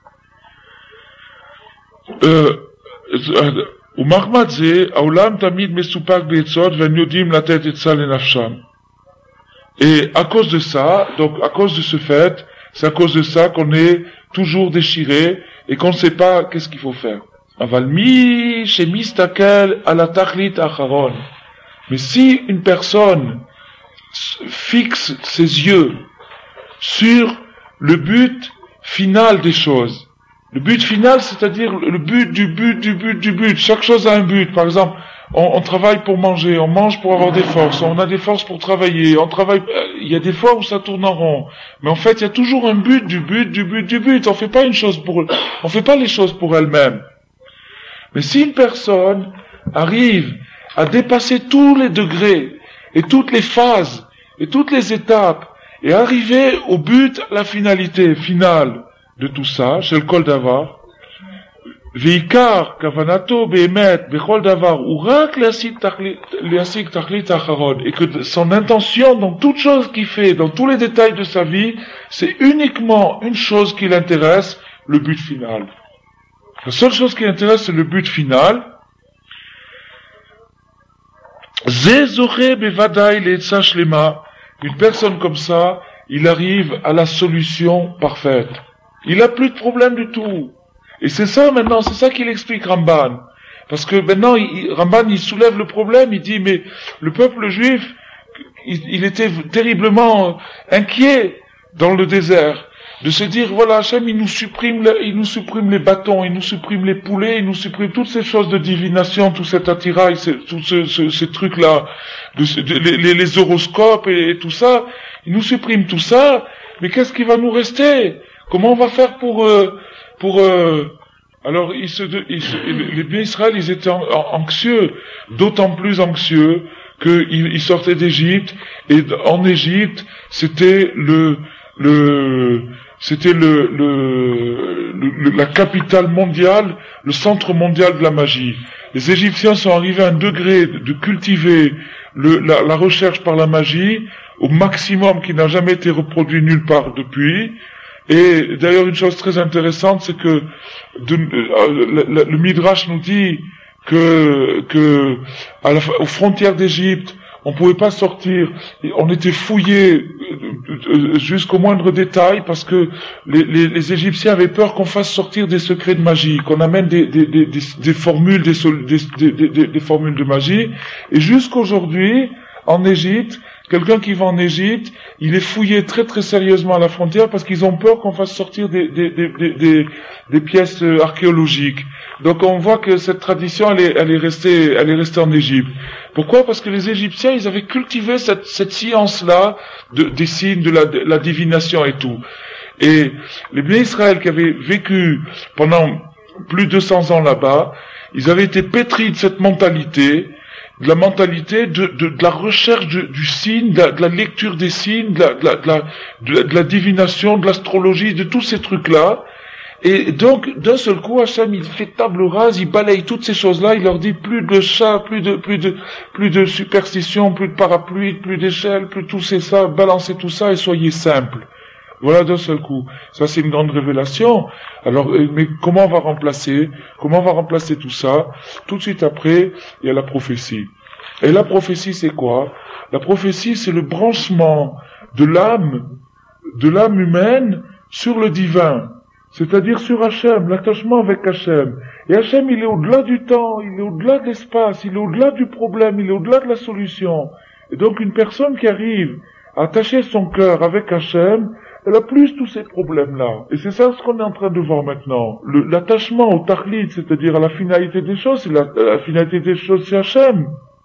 ומחמד זה, העולם תמיד מסופק בעצות והם יודעים לתת עצה לנפשם. Et à cause de ça, donc à cause de ce fait, c'est à cause de ça qu'on est toujours déchiré et qu'on ne sait pas qu'est-ce qu'il faut faire. אבל מי שמסתכל על התכלית האחרון, mais si une personne fixe ses yeux sur le but final des choses, le but final, c'est-à-dire le but du but du but du but, chaque chose a un but. Par exemple, on, on travaille pour manger, on mange pour avoir des forces, on a des forces pour travailler, on travaille, il y a des fois où ça tourne en rond, mais en fait il y a toujours un but du but du but du but. On fait pas une chose pour, on fait pas les choses pour elle-même. Mais si une personne arrive à dépasser tous les degrés et toutes les phases et toutes les étapes, et arriver au but, la finalité finale de tout ça, chez le Kol Davar, Veikar, Kavanato, Behemet, Bechol Davar, ou Rak Leasik Tachlit Acharon, et que son intention dans toute chose qu'il fait, dans tous les détails de sa vie, c'est uniquement une chose qui l'intéresse, le but final. La seule chose qui l'intéresse, c'est le but final. Zezore Bevadai Leetza Shlema, une personne comme ça, il arrive à la solution parfaite. Il n'a plus de problème du tout. Et c'est ça maintenant, c'est ça qu'il explique Ramban. Parce que maintenant, il, Ramban, il soulève le problème, il dit, mais le peuple juif, il, il était terriblement inquiet dans le désert, de se dire, voilà, Hachem, il nous supprime, le, il nous supprime les bâtons, il nous supprime les poulets, il nous supprime toutes ces choses de divination, tout cet attirail, tous ce, ce, ces trucs-là, de, de, les, les horoscopes et, et tout ça, il nous supprime tout ça, mais qu'est-ce qui va nous rester? Comment on va faire pour... Euh, pour euh, alors ils se, ils se, les biens Israël, ils étaient anxieux, d'autant plus anxieux qu'ils ils sortaient d'Égypte, et en Égypte c'était le le c'était le, le, le la capitale mondiale, le centre mondial de la magie. Les Égyptiens sont arrivés à un degré de cultiver le, la, la recherche par la magie au maximum qui n'a jamais été reproduit nulle part depuis. Et d'ailleurs, une chose très intéressante, c'est que de, euh, le, le Midrash nous dit que, que à la, aux frontières d'Égypte, on pouvait pas sortir, on était fouillé jusqu'au moindre détail parce que les, les, les Égyptiens avaient peur qu'on fasse sortir des secrets de magie, qu'on amène des, des, des, des, des formules, des, des, des, des, des formules de magie. Et jusqu'aujourd'hui, en Égypte, quelqu'un qui va en Égypte, il est fouillé très très sérieusement à la frontière parce qu'ils ont peur qu'on fasse sortir des, des, des, des, des, des pièces archéologiques. Donc on voit que cette tradition, elle est, elle est restée, elle est restée en Égypte. Pourquoi? Parce que les Égyptiens, ils avaient cultivé cette, cette science-là de, des signes, de la, de la divination et tout. Et les Bnei Israël qui avaient vécu pendant plus de deux cents ans là-bas, ils avaient été pétris de cette mentalité, de la mentalité de, de, de la recherche du, du signe, de la, de la lecture des signes, de la, de la, de la, de la, de la divination, de l'astrologie, de tous ces trucs-là. Et donc, d'un seul coup, Hachem, il fait table rase, il balaye toutes ces choses-là, il leur dit plus de chats, plus de, plus de, plus de superstitions, plus de parapluies, plus d'échelles, plus tout c'est ça, balancez tout ça et soyez simples. Voilà d'un seul coup. Ça, c'est une grande révélation. Alors, mais comment on va remplacer, comment on va remplacer tout ça? Tout de suite après, il y a la prophétie. Et la prophétie, c'est quoi? La prophétie, c'est le branchement de l'âme, de l'âme humaine sur le divin. C'est-à-dire sur Hachem, l'attachement avec Hachem. Et Hachem, il est au-delà du temps, il est au-delà de l'espace, il est au-delà du problème, il est au-delà de la solution. Et donc, une personne qui arrive à attacher son cœur avec Hachem, elle a plus tous ces problèmes-là. Et c'est ça ce qu'on est en train de voir maintenant. Le, l'attachement au Tachlit, c'est-à-dire à la finalité des choses, c'est la, la finalité des choses, c'est Hachem.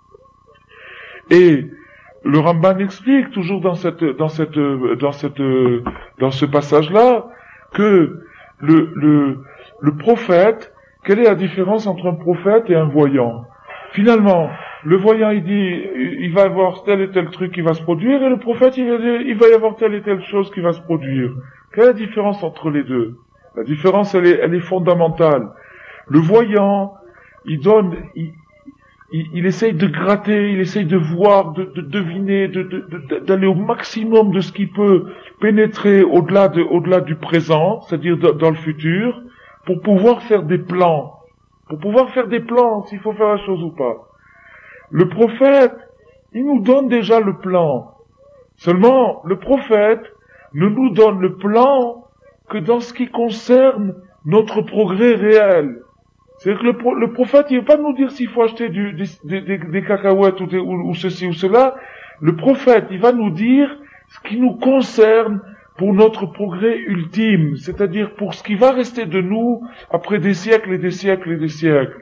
Et le Ramban explique toujours dans cette, dans cette, dans cette, dans ce passage-là, que le, le, le prophète, quelle est la différence entre un prophète et un voyant? Finalement, le voyant, il dit, il va y avoir tel et tel truc qui va se produire, et le prophète, il va dire, il va y avoir telle et telle chose qui va se produire. Quelle est la différence entre les deux? La différence, elle est, elle est fondamentale. Le voyant, il donne, il, il, il essaye de gratter, il essaye de voir, de, de deviner, de, de, de, d'aller au maximum de ce qu'il peut pénétrer au-delà de, au-delà du présent, c'est-à-dire dans, dans le futur, pour pouvoir faire des plans. Pour pouvoir faire des plans, s'il faut faire la chose ou pas. Le prophète, il nous donne déjà le plan. Seulement, le prophète ne nous donne le plan que dans ce qui concerne notre progrès réel. C'est-à-dire que le, pro, le prophète, il ne va pas nous dire s'il faut acheter du, des, des, des cacahuètes ou, des, ou, ou ceci ou cela. Le prophète, il va nous dire ce qui nous concerne pour notre progrès ultime, c'est-à-dire pour ce qui va rester de nous après des siècles et des siècles et des siècles.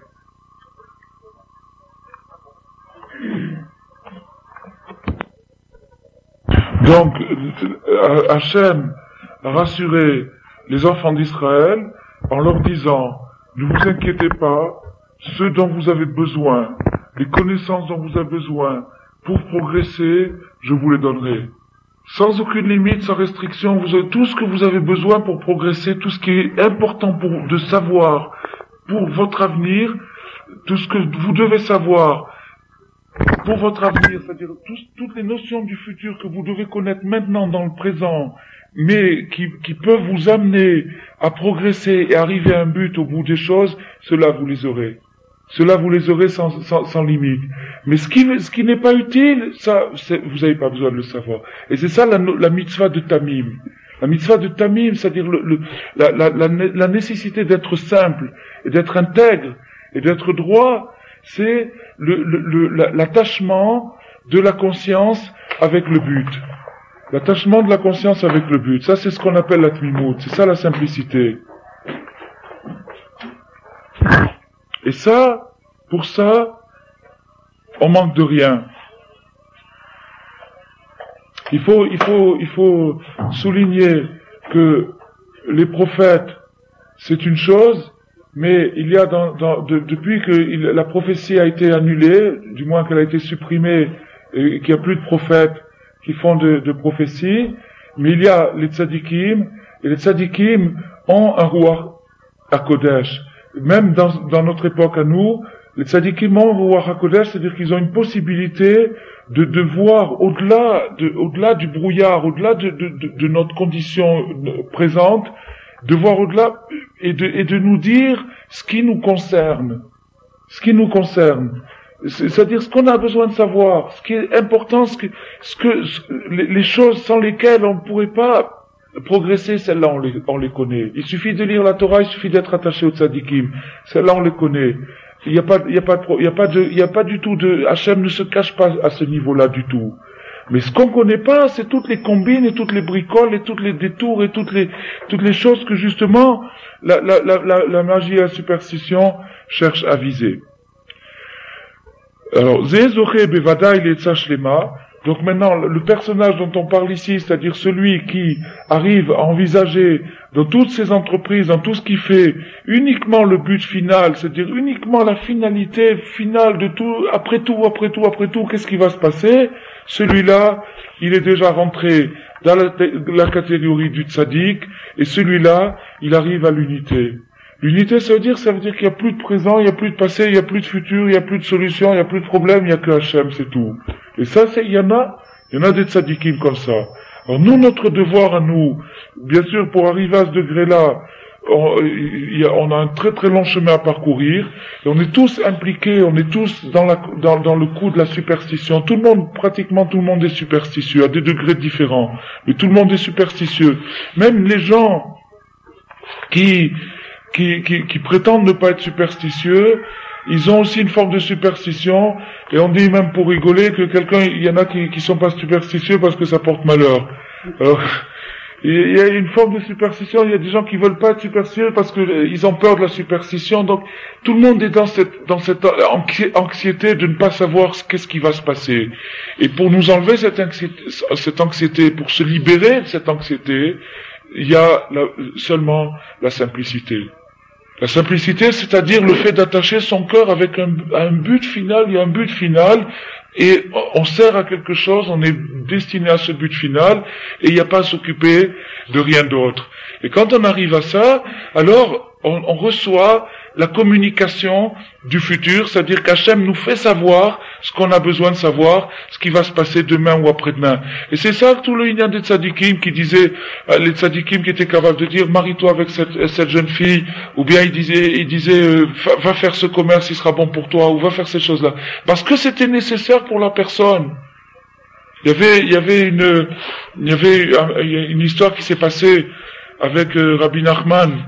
Donc, Hachem a rassuré les enfants d'Israël en leur disant, ne vous inquiétez pas, ce dont vous avez besoin, les connaissances dont vous avez besoin, pour progresser, je vous les donnerai. Sans aucune limite, sans restriction, vous avez tout ce que vous avez besoin pour progresser, tout ce qui est important pour, de savoir pour votre avenir, tout ce que vous devez savoir pour votre avenir, c'est-à-dire tout, toutes les notions du futur que vous devez connaître maintenant dans le présent, mais qui, qui peuvent vous amener à progresser et arriver à un but au bout des choses, cela vous les aurez. Cela vous les aurez sans, sans, sans limite. Mais ce qui, ce qui n'est pas utile, ça, vous n'avez pas besoin de le savoir. Et c'est ça la, la mitzvah de Tamim. La mitzvah de Tamim, c'est-à-dire le, le, la, la, la, la nécessité d'être simple et d'être intègre et d'être droit, c'est le, le, le, l'attachement de la conscience avec le but. L'attachement de la conscience avec le but. Ça, c'est ce qu'on appelle la tmimout. C'est ça la simplicité. Et ça, pour ça, on manque de rien. Il faut, il faut, il faut souligner que les prophètes, c'est une chose, mais il y a dans, dans, de, depuis que il, la prophétie a été annulée, du moins qu'elle a été supprimée, et qu'il n'y a plus de prophètes qui font de, de prophéties, mais il y a les tzadikim, et les tzadikim ont un roi à Kodesh. Même dans, dans notre époque à nous, les tzadikim ont un roi à Kodesh, c'est-à-dire qu'ils ont une possibilité de, de voir au-delà, de, au-delà du brouillard, au-delà de, de, de, de notre condition présente, de voir au-delà et de, et de nous dire ce qui nous concerne. Ce qui nous concerne. C'est-à-dire ce qu'on a besoin de savoir, ce qui est important, ce que, ce que, ce, les, les choses sans lesquelles on ne pourrait pas progresser, celles-là on les, on les connaît. Il suffit de lire la Torah, il suffit d'être attaché au tzadikim. Celles-là on les connaît. Il n'y a pas, il y a pas de, il y a pas de, il y a pas du tout de, Hachem ne se cache pas à ce niveau-là du tout. Mais ce qu'on connaît pas, c'est toutes les combines et toutes les bricoles et toutes les détours et toutes les, toutes les choses que justement, la, la, la, la, la magie et la superstition cherchent à viser. Alors, Zezoché Bevada il est Shlema. Donc maintenant, le personnage dont on parle ici, c'est-à-dire celui qui arrive à envisager dans toutes ses entreprises, dans tout ce qu'il fait, uniquement le but final, c'est-à-dire uniquement la finalité finale de tout, après tout, après tout, après tout, qu'est-ce qui va se passer? Celui-là, il est déjà rentré dans la, la catégorie du tzaddik, et celui-là, il arrive à l'unité. L'unité, ça veut dire, ça veut dire qu'il n'y a plus de présent, il n'y a plus de passé, il n'y a plus de futur, il n'y a plus de solution, il n'y a plus de problème, il n'y a que Hachem, c'est tout. Et ça, c'est, il y en a, il y en a des tzadikim comme ça. Alors nous, notre devoir à nous, bien sûr, pour arriver à ce degré-là, on, il y a, on a un très très long chemin à parcourir, et on est tous impliqués, on est tous dans, la, dans, dans le coup de la superstition. Tout le monde, pratiquement tout le monde est superstitieux, à des degrés différents, mais tout le monde est superstitieux. Même les gens qui... Qui, qui, qui prétendent ne pas être superstitieux, ils ont aussi une forme de superstition, et on dit même pour rigoler que quelqu'un, il y en a qui, qui sont pas superstitieux parce que ça porte malheur. Alors, il y a une forme de superstition, il y a des gens qui veulent pas être superstitieux parce que ils ont peur de la superstition, donc tout le monde est dans cette, dans cette anxiété de ne pas savoir qu'est-ce qui va se passer. Et pour nous enlever cette anxiété, cette anxiété, pour se libérer de cette anxiété, il y a la, seulement la simplicité. La simplicité, c'est-à-dire le fait d'attacher son cœur avec un, un but final, il y a un but final, et on sert à quelque chose, on est destiné à ce but final, et il n'y a pas à s'occuper de rien d'autre. Et quand on arrive à ça, alors on, on reçoit la communication du futur, c'est-à-dire qu'Hachem nous fait savoir ce qu'on a besoin de savoir, ce qui va se passer demain ou après-demain. Et c'est ça tout le inyan des tzadikim qui disait, euh, les tzadikim qui étaient capables de dire, marie-toi avec cette, cette jeune fille, ou bien il disait, il disait, euh, va faire ce commerce, il sera bon pour toi, ou va faire ces choses-là. Parce que c'était nécessaire pour la personne. Il y avait, il y avait une, il y avait une histoire qui s'est passée avec euh, Rabbi Nachman.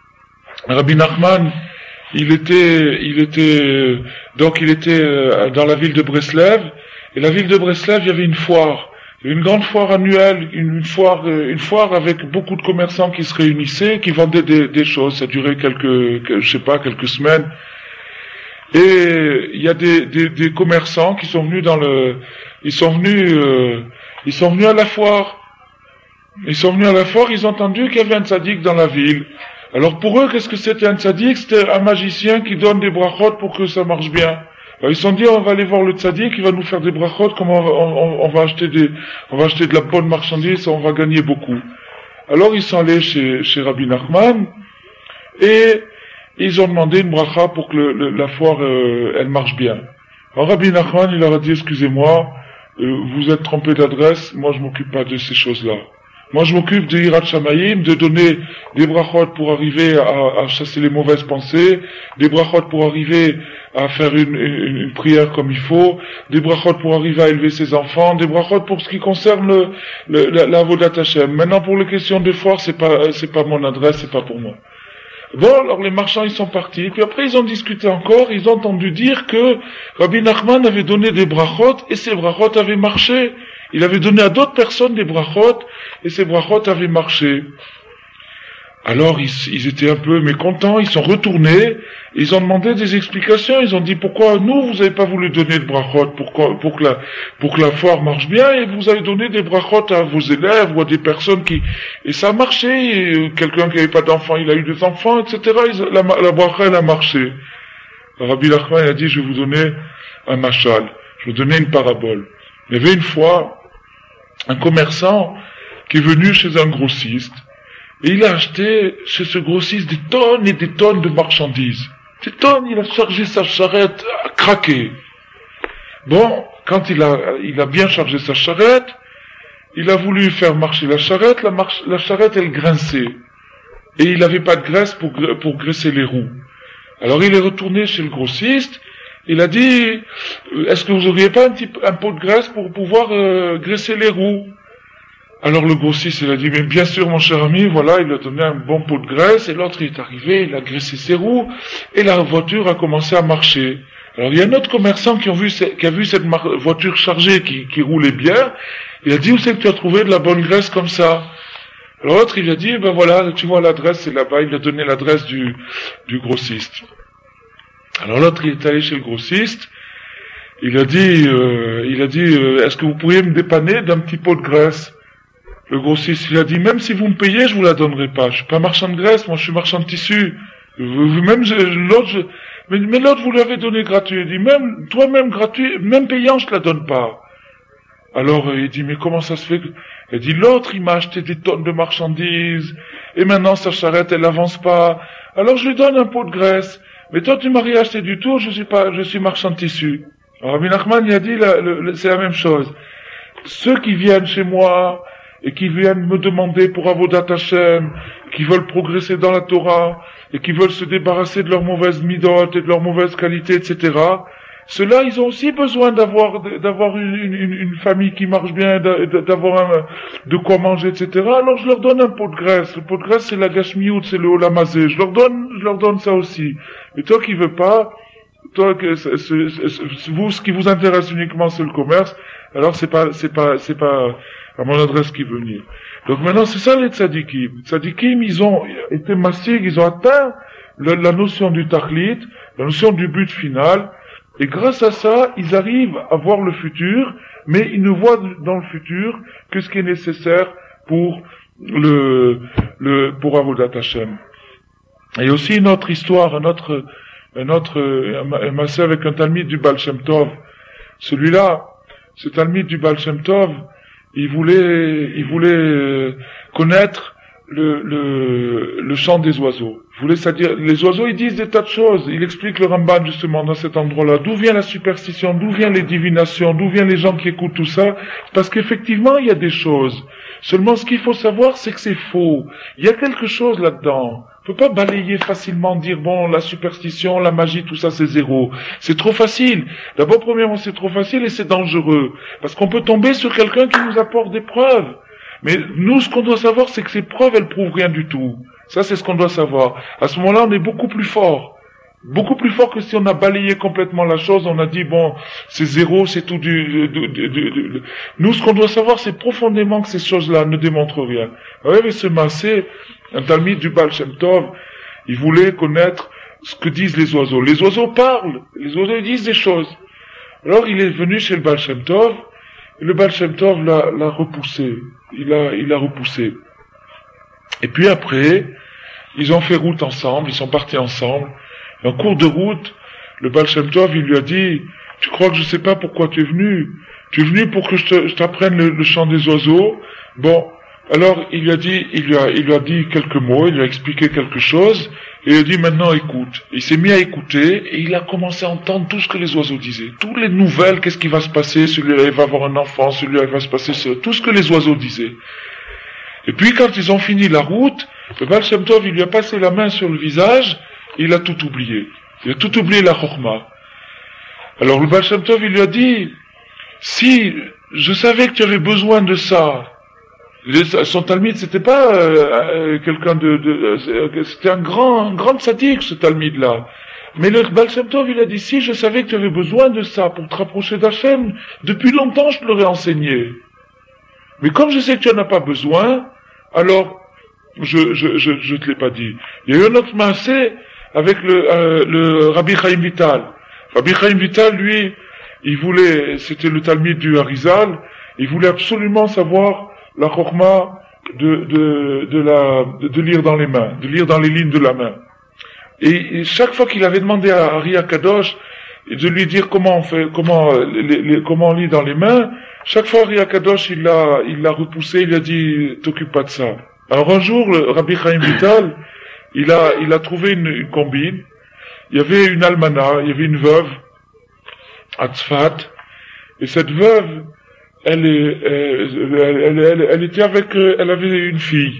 Rabbi Nachman, il était, il était, donc il était euh, dans la ville de Breslev, et la ville de Breslev, il y avait une foire, il y avait une grande foire annuelle, une, une foire, euh, une foire avec beaucoup de commerçants qui se réunissaient, qui vendaient des, des choses. Ça durait quelques, je sais pas, quelques semaines. Et il y a des, des, des commerçants qui sont venus dans le, ils sont venus, euh, ils sont venus à la foire. Ils sont venus à la foire, ils ont entendu qu'il y avait un tzaddik dans la ville. Alors pour eux, qu'est-ce que c'était un tzaddik? C'était un magicien qui donne des brachot pour que ça marche bien. Alors ils se sont dit, on va aller voir le tzaddik, il va nous faire des brachot, comment on va, on, on va acheter des, on va acheter de la bonne marchandise, on va gagner beaucoup. Alors ils sont allés chez, chez Rabbi Nachman, et ils ont demandé une bracha pour que le, le, la foire, euh, elle marche bien. Alors Rabbi Nachman, il leur a dit, excusez-moi, euh, vous êtes trompé d'adresse, moi je m'occupe pas de ces choses-là. Moi, je m'occupe de Hirat Shamayim, de donner des brachot pour arriver à, à chasser les mauvaises pensées, des brachot pour arriver à faire une, une, une prière comme il faut, des brachot pour arriver à élever ses enfants, des brachot pour ce qui concerne le, le, la, la Avodat Hashem. Maintenant, pour les questions de foire, c'est pas, c'est pas mon adresse, c'est pas pour moi. Bon, alors les marchands, ils sont partis, puis après, ils ont discuté encore, ils ont entendu dire que Rabbi Nachman avait donné des brachot, et ces brachot avaient marché. Il avait donné à d'autres personnes des brachot, et ces brachot avaient marché. Alors, ils, ils étaient un peu mécontents, ils sont retournés, ils ont demandé des explications, ils ont dit, pourquoi nous, vous avez pas voulu donner de brachot, pourquoi, pour que la, pour que la foire marche bien, et vous avez donné des brachot à vos élèves, ou à des personnes qui, et ça a marché, et quelqu'un qui avait pas d'enfants, il a eu des enfants, et cetera, ils, la, la bracha, elle a marché. Rabbi Nachman, il a dit, je vais vous donner un machal, je vais vous donner une parabole. Il y avait une fois un commerçant qui est venu chez un grossiste et il a acheté chez ce grossiste des tonnes et des tonnes de marchandises. Des tonnes, il a chargé sa charrette à craquer. Bon, quand il a, il a bien chargé sa charrette, il a voulu faire marcher la charrette, la, marche, la charrette elle grinçait. Et il n'avait pas de graisse pour, pour graisser les roues. Alors il est retourné chez le grossiste. Il a dit, est-ce que vous auriez pas un petit un pot de graisse pour pouvoir euh, graisser les roues? Alors le grossiste, il a dit, mais bien sûr mon cher ami, voilà, il a donné un bon pot de graisse, et l'autre il est arrivé, il a graissé ses roues, et la voiture a commencé à marcher. Alors il y a un autre commerçant qui a vu, qui a vu cette voiture chargée, qui, qui roulait bien, il a dit, où c'est que tu as trouvé de la bonne graisse comme ça? Alors l'autre il a dit, ben voilà, tu vois l'adresse, c'est là-bas, il a donné l'adresse du, du grossiste. Alors l'autre, il est allé chez le grossiste, il a dit, euh, il a dit, euh, est-ce que vous pourriez me dépanner d'un petit pot de graisse? Le grossiste, il a dit, même si vous me payez, je vous la donnerai pas. Je suis pas marchand de graisse, moi je suis marchand de tissu. Vous, même l'autre, je, mais, mais l'autre vous l'avez donné gratuit. Il dit, même toi-même gratuit, même payant, je te la donne pas. Alors il dit, mais comment ça se fait que... Il dit, l'autre, il m'a acheté des tonnes de marchandises, et maintenant sa charrette, elle avance pas. Alors je lui donne un pot de graisse. Mais toi, tu m'as rien acheté du tout, je suis pas, je suis marchand de tissu. Alors, Rabbi Nachman, il a dit, la, le, c'est la même chose. Ceux qui viennent chez moi, et qui viennent me demander pour Avodat Hashem, qui veulent progresser dans la Torah, et qui veulent se débarrasser de leurs mauvaises midot et de leurs mauvaises qualités, et cetera, ceux-là, ils ont aussi besoin d'avoir, d'avoir une, une, une famille qui marche bien, d'avoir un, de quoi manger, et cetera. Alors, je leur donne un pot de graisse. Le pot de graisse, c'est la gashmiout, c'est le olamazé. Je leur donne, je leur donne ça aussi. Et toi qui veux pas, toi, que, c'est, c'est, c'est, vous, ce qui vous intéresse uniquement, c'est le commerce. Alors, c'est pas, c'est pas, c'est pas à mon adresse qui veut venir. Donc maintenant, c'est ça les tzadikim. Les tzadikim, ils ont été massig, ils ont atteint la, la notion du tachlit, la notion du but final. Et grâce à ça, ils arrivent à voir le futur, mais ils ne voient dans le futur que ce qui est nécessaire pour le, le, pour Avodat Hashem. Et aussi une autre histoire, un autre, un autre, un massé avec un talmid du Baal Shem Tov. Celui-là, ce talmid du Baal Shem Tov, il voulait, il voulait connaître le, le, le chant des oiseaux. Il voulait, c'est-à-dire, les oiseaux, ils disent des tas de choses. Il explique le Ramban, justement, dans cet endroit-là. D'où vient la superstition? D'où viennent les divinations? D'où viennent les gens qui écoutent tout ça? Parce qu'effectivement, il y a des choses. Seulement, ce qu'il faut savoir, c'est que c'est faux. Il y a quelque chose là-dedans. On peut pas balayer facilement, dire, bon, la superstition, la magie, tout ça, c'est zéro. C'est trop facile. D'abord, premièrement, c'est trop facile et c'est dangereux. Parce qu'on peut tomber sur quelqu'un qui nous apporte des preuves. Mais nous, ce qu'on doit savoir, c'est que ces preuves, elles prouvent rien du tout. Ça, c'est ce qu'on doit savoir. À ce moment-là, on est beaucoup plus fort. Beaucoup plus fort que si on a balayé complètement la chose, on a dit, bon, c'est zéro, c'est tout du... du, du, du, du. Nous, ce qu'on doit savoir, c'est profondément que ces choses-là ne démontrent rien. Vous voyez, ce massé, un talmid du Baal Shem Tov, il voulait connaître ce que disent les oiseaux. Les oiseaux parlent, les oiseaux disent des choses. Alors, il est venu chez le Baal Shem Tov, et le Baal Shem Tov l'a, l'a repoussé. Il a, il a repoussé. Et puis après, ils ont fait route ensemble, ils sont partis ensemble. Et en cours de route, le Baal Shem Tov, il lui a dit, tu crois que je sais pas pourquoi tu es venu? Tu es venu pour que je, te, je t'apprenne le, le chant des oiseaux? Bon, alors il lui a dit, il lui a, il lui a dit quelques mots, il lui a expliqué quelque chose, et il a dit maintenant écoute. Il s'est mis à écouter, et il a commencé à entendre tout ce que les oiseaux disaient. Toutes les nouvelles, qu'est-ce qui va se passer, celui-là il va avoir un enfant, celui-là il va se passer, ce, tout ce que les oiseaux disaient. Et puis quand ils ont fini la route, le Baal Shem Tov, il lui a passé la main sur le visage, et il a tout oublié. Il a tout oublié la chorma. Alors le Baal Shem Tov, il lui a dit, si je savais que tu avais besoin de ça, son Talmide, c'était pas euh, quelqu'un de, de, de c'était un grand, un grand sadique, ce Talmide-là. Mais le Baal Shem Tov, il a dit, si je savais que tu avais besoin de ça pour te rapprocher d'Hachem, depuis longtemps je te l'aurais enseigné. Mais comme je sais que tu en as pas besoin, alors je, je, je, je te l'ai pas dit. Il y a eu un autre massé avec le, euh, le Rabbi Chaim Vital. Rabbi Chaim Vital, lui, il voulait, c'était le Talmide du Harizal, il voulait absolument savoir la chorma de, de, de la, de, de lire dans les mains, de lire dans les lignes de la main. Et, et chaque fois qu'il avait demandé à Ari Akadosh de lui dire comment on fait, comment, les, les, comment on lit dans les mains, chaque fois Ari Akadosh, il l'a, il l'a repoussé, il a dit, t'occupe pas de ça. Alors un jour, le Rabbi Chaim Vital, il a, il a trouvé une, une combine. Il y avait une almana, il y avait une veuve, à Tzfat, et cette veuve, elle, est, elle, elle, elle, elle était avec, elle avait une fille.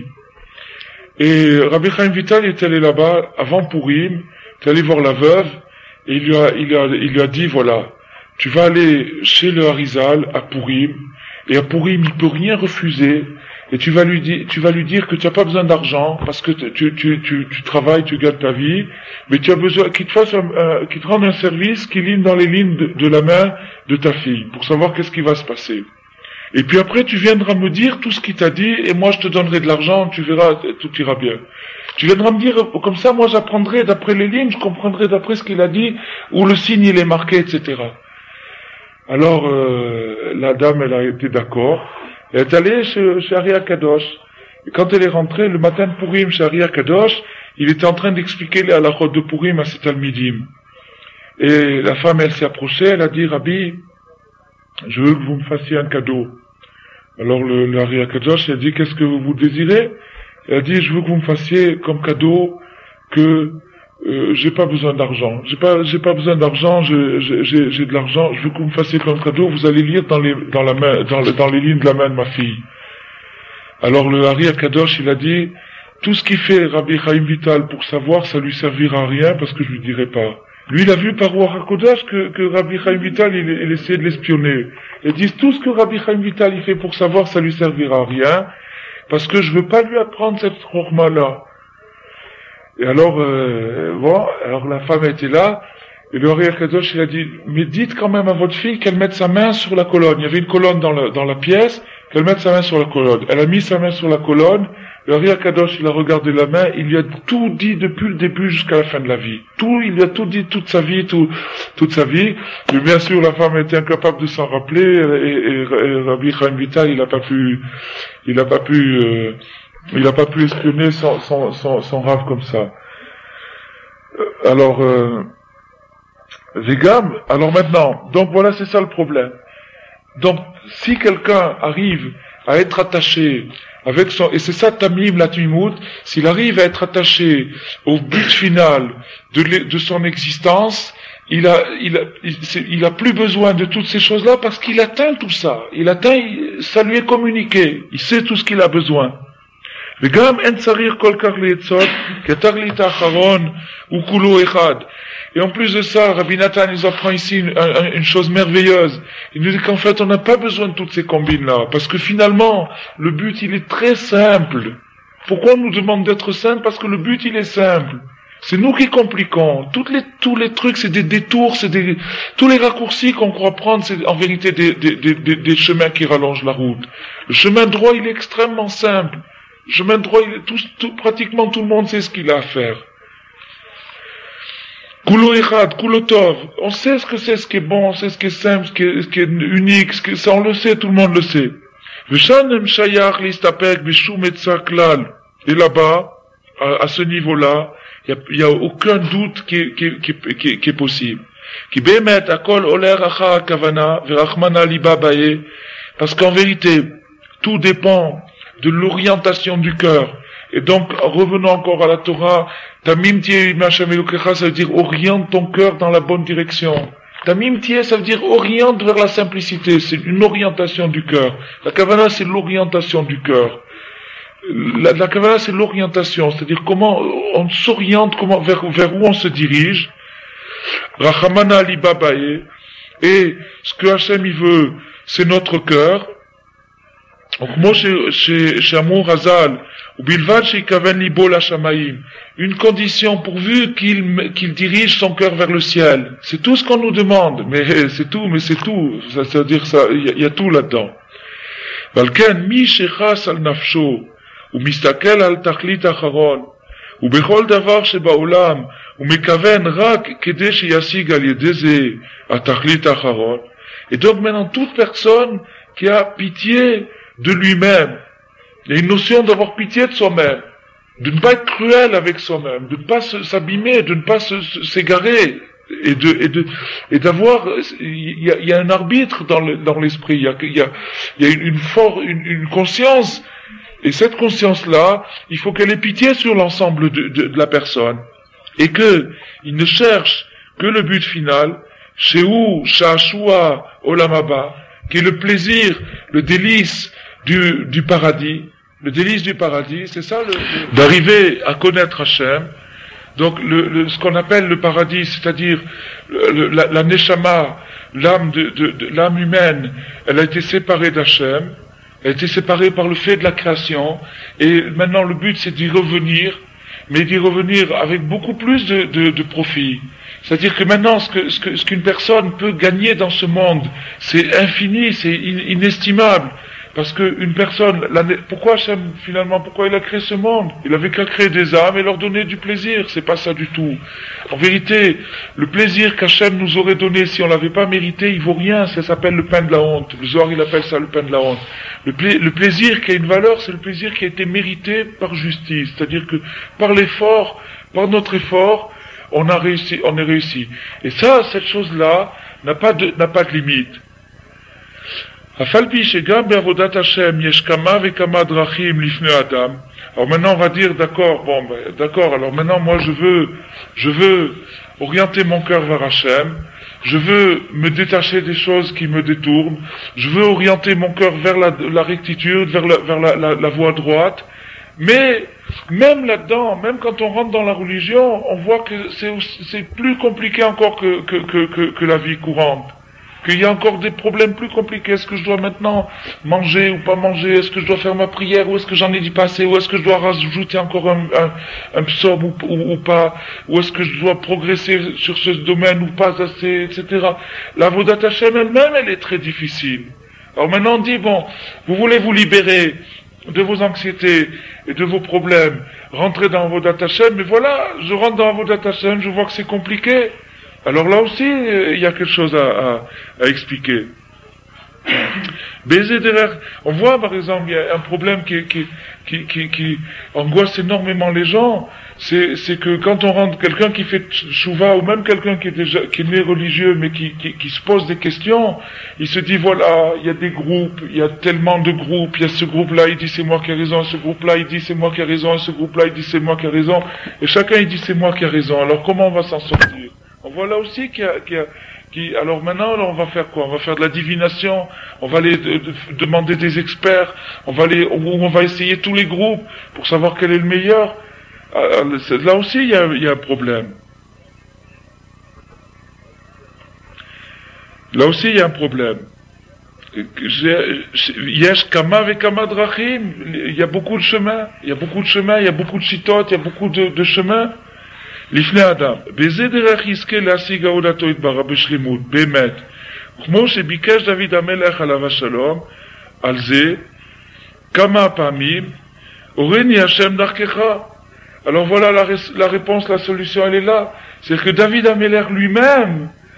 Et Rabbi Chaim Vital est allé là-bas, avant Purim, il est allé voir la veuve, et il lui a, il a, il lui a dit, voilà, tu vas aller chez le Harizal, à Purim, et à Purim, il peut rien refuser, et tu vas lui dire, tu vas lui dire que tu n'as pas besoin d'argent, parce que tu, tu, tu, tu, tu travailles, tu gagnes ta vie, mais tu as besoin qu'il te fasse un, un, qu'il te rende un service qui ligne dans les lignes de, de la main de ta fille, pour savoir qu'est-ce qui va se passer. Et puis après, tu viendras me dire tout ce qu'il t'a dit, et moi je te donnerai de l'argent, tu verras, tout ira bien. Tu viendras me dire, comme ça, moi j'apprendrai d'après les lignes, je comprendrai d'après ce qu'il a dit, où le signe il est marqué, et cetera. Alors, euh, la dame, elle a été d'accord. Elle est allée chez, chez Ari Akadosh. Et quand elle est rentrée, le matin de Purim, chez Ari Akadosh, il était en train d'expliquer les halachot de Purim à ses talmidim. Et la femme, elle s'est approchée, elle a dit, Rabbi, je veux que vous me fassiez un cadeau. Alors le, le Ari Akadosh, elle a dit, qu'est-ce que vous désirez? Elle a dit, je veux que vous me fassiez comme cadeau que euh, j'ai pas besoin d'argent. J'ai pas, j'ai pas besoin d'argent. Je, j'ai, j'ai de l'argent. Je veux que vous me fassiez comme cadeau. Vous allez lire dans les, dans la main, dans, le, dans les lignes de la main de ma fille. Alors le Ari Akadosh, il a dit, tout ce qu'il fait Rabbi Chaim Vital pour savoir, ça lui servira à rien parce que je lui dirai pas. Lui, il a vu par Ruach HaKodesh que, que Rabbi Chaim Vital, il, il essayait de l'espionner. Ils disent, tout ce que Rabbi Chaim Vital, il fait pour savoir, ça lui servira à rien, parce que je veux pas lui apprendre cette chorma-là. Et alors, euh, bon, alors la femme était là, et le Ari Akadosh, il a dit, mais dites quand même à votre fille qu'elle mette sa main sur la colonne. Il y avait une colonne dans, le, dans la pièce, qu'elle mette sa main sur la colonne. Elle a mis sa main sur la colonne, le Ari Akadosh, il a regardé la main, il lui a tout dit depuis le début jusqu'à la fin de la vie. Tout, il lui a tout dit toute sa vie, tout, toute sa vie. Mais bien sûr, la femme était incapable de s'en rappeler, et, et, et Rabbi Chaim Vital, il a pas pu, il a pas pu, euh, il a pas pu espionner son, son, son, son rave comme ça. Alors, euh, Vegam, alors maintenant, donc voilà, c'est ça le problème. Donc, si quelqu'un arrive à être attaché avec son, et c'est ça Tamim la Tmimout, s'il arrive à être attaché au but final de, de son existence, il a, il a, il, il a plus besoin de toutes ces choses-là parce qu'il atteint tout ça. Il atteint, ça lui est communiqué. Il sait tout ce qu'il a besoin. וגם אין צריך כל כך לעצות, כתכלית האחרון הוא כולו אחד. Et en plus de ça, Rabbi Nathan nous apprend ici une, une, une chose merveilleuse. Il nous dit qu'en fait, on n'a pas besoin de toutes ces combines-là, parce que finalement, le but, il est très simple. Pourquoi on nous demande d'être simple? Parce que le but, il est simple. C'est nous qui compliquons. Toutes les, tous les trucs, c'est des détours, c'est des, tous les raccourcis qu'on croit prendre, c'est en vérité des, des, des, des, des chemins qui rallongent la route. Le chemin droit, il est extrêmement simple. Le chemin droit, il est tout, tout, pratiquement tout le monde sait ce qu'il a à faire. Kulo Echad, Kulo Tov. On sait ce que c'est, ce qui est bon, on sait ce qui est simple, ce qui est, ce qui est unique, ce qui est, ça on le sait, tout le monde le sait. V'shanem shayach listapek b'shum etzah klal. Et là-bas, à, à ce niveau-là, il y a, y a aucun doute qui est, qui, qui, qui, qui est possible. Ki be'emet akol oler achar kavana verachmana liba bae. Parce qu'en vérité, tout dépend de l'orientation du cœur. Et donc, en revenant encore à la Torah, Tamim tieh Hashem Elokecha, ça veut dire oriente ton cœur dans la bonne direction. Tamim tieh, ça veut dire oriente vers la simplicité. C'est une orientation du cœur. La Kavana, c'est l'orientation du cœur. La, la Kavana, c'est l'orientation. C'est-à-dire comment on s'oriente, comment, vers, vers où on se dirige. Rachamana liba bae. Et ce que Hashem il veut, c'est notre cœur. Donc moi chez chez chez Amour Hazal ou Bilvad chez Kaven Libo la Shamaim, une condition pourvu qu'il qu'il dirige son cœur vers le ciel. C'est tout ce qu'on nous demande, mais c'est tout, mais c'est tout. Ça, ça veut dire ça, il y, y a tout là-dedans. Valken mi shechas al nafsho ou mistakel al tachlit acharon ou bechol davar shebaolam ou mekaven rak kedei sheyasig al yedei ze al tachlit acharon. Et donc maintenant toute personne qui a pitié de lui-même. Il y a une notion d'avoir pitié de soi-même, de ne pas être cruel avec soi-même, de ne pas s'abîmer, de ne pas s'égarer, et de et de et d'avoir. Il y a, il y a un arbitre dans le, dans l'esprit. Il y a il y a il y a une une, for, une, une conscience, et cette conscience-là, il faut qu'elle ait pitié sur l'ensemble de, de, de la personne, et que il ne cherche que le but final, Shehu Shashua Olamaba, qui est le plaisir, le délice du, du paradis, le délice du paradis, c'est ça, le, le, d'arriver à connaître Hachem. Donc, le, le, ce qu'on appelle le paradis, c'est-à-dire le, la, la neshama, l'âme de, de, de l'âme humaine, elle a été séparée d'Hachem, elle a été séparée par le fait de la création, et maintenant le but c'est d'y revenir, mais d'y revenir avec beaucoup plus de, de, de profit. C'est-à-dire que maintenant, ce que, ce que, ce qu'une personne peut gagner dans ce monde, c'est infini, c'est inestimable. Parce que une personne, la, pourquoi Hachem, finalement, pourquoi il a créé ce monde? Il avait qu'à créer des âmes et leur donner du plaisir. C'est pas ça du tout. En vérité, le plaisir qu'Hachem nous aurait donné si on l'avait pas mérité, il vaut rien. Ça s'appelle le pain de la honte. Le Zohar, il appelle ça le pain de la honte. Le, pla- le plaisir qui a une valeur, c'est le plaisir qui a été mérité par justice. C'est-à-dire que par l'effort, par notre effort, on a réussi, on est réussi. Et ça, cette chose-là, n'a pas de, n'a pas de limite. Alors maintenant on va dire d'accord, bon ben, d'accord, alors maintenant moi je veux je veux orienter mon cœur vers Hachem, je veux me détacher des choses qui me détournent, je veux orienter mon cœur vers la, la rectitude, vers, la, vers la, la, la voie droite, mais même là-dedans, même quand on rentre dans la religion, on voit que c'est, c'est plus compliqué encore que, que, que, que, que la vie courante. Qu'il y a encore des problèmes plus compliqués. Est-ce que je dois maintenant manger ou pas manger? Est-ce que je dois faire ma prière? Ou est-ce que j'en ai dit pas assez? Ou est-ce que je dois rajouter encore un, un, un psaume ou, ou, ou pas? Ou est-ce que je dois progresser sur ce domaine ou pas assez, et cetera. La Avodat Hashem elle-même, elle est très difficile. Alors maintenant on dit, bon, vous voulez vous libérer de vos anxiétés et de vos problèmes, rentrez dans Avodat Hashem, mais voilà, je rentre dans Avodat Hashem, je vois que c'est compliqué. Alors là aussi, il y a quelque chose à, à, à expliquer. Baiser derrière, on voit par exemple, il y a un problème qui, qui, qui, qui, qui angoisse énormément les gens, c'est, c'est que quand on rentre, quelqu'un qui fait chouva, ou même quelqu'un qui est déjà, qui est né religieux, mais qui, qui, qui se pose des questions, il se dit voilà, il y a des groupes, il y a tellement de groupes, il y a ce groupe-là, il dit c'est moi qui ai raison, ce groupe-là, il dit c'est moi qui ai raison, ce groupe-là, il dit c'est moi qui ai raison, et chacun il dit c'est moi qui ai raison, alors comment on va s'en sortir? On voit là aussi qu'il y a, qu'il y a qui, alors maintenant, on va faire quoi? On va faire de la divination, on va aller de, de, demander des experts, on va aller, on, on va essayer tous les groupes pour savoir quel est le meilleur. Alors, là aussi, il y a, il y a un problème. Là aussi, il y a un problème. Yesh kama ve kama drachim, il y a beaucoup de chemins, il y a beaucoup de chemins, il y a beaucoup de chitotes, il y a beaucoup de, de chemins. לפני אדם, בזה דרך יזכה להשיג עבודתו יתברך בשלמות, באמת, כמו שביקש דוד המלך עליו השלום, על זה כמה פעמים, הורני השם דרכך. Alors voilà la, la réponse, la solution elle est là, c'est que David Amelech lui-même,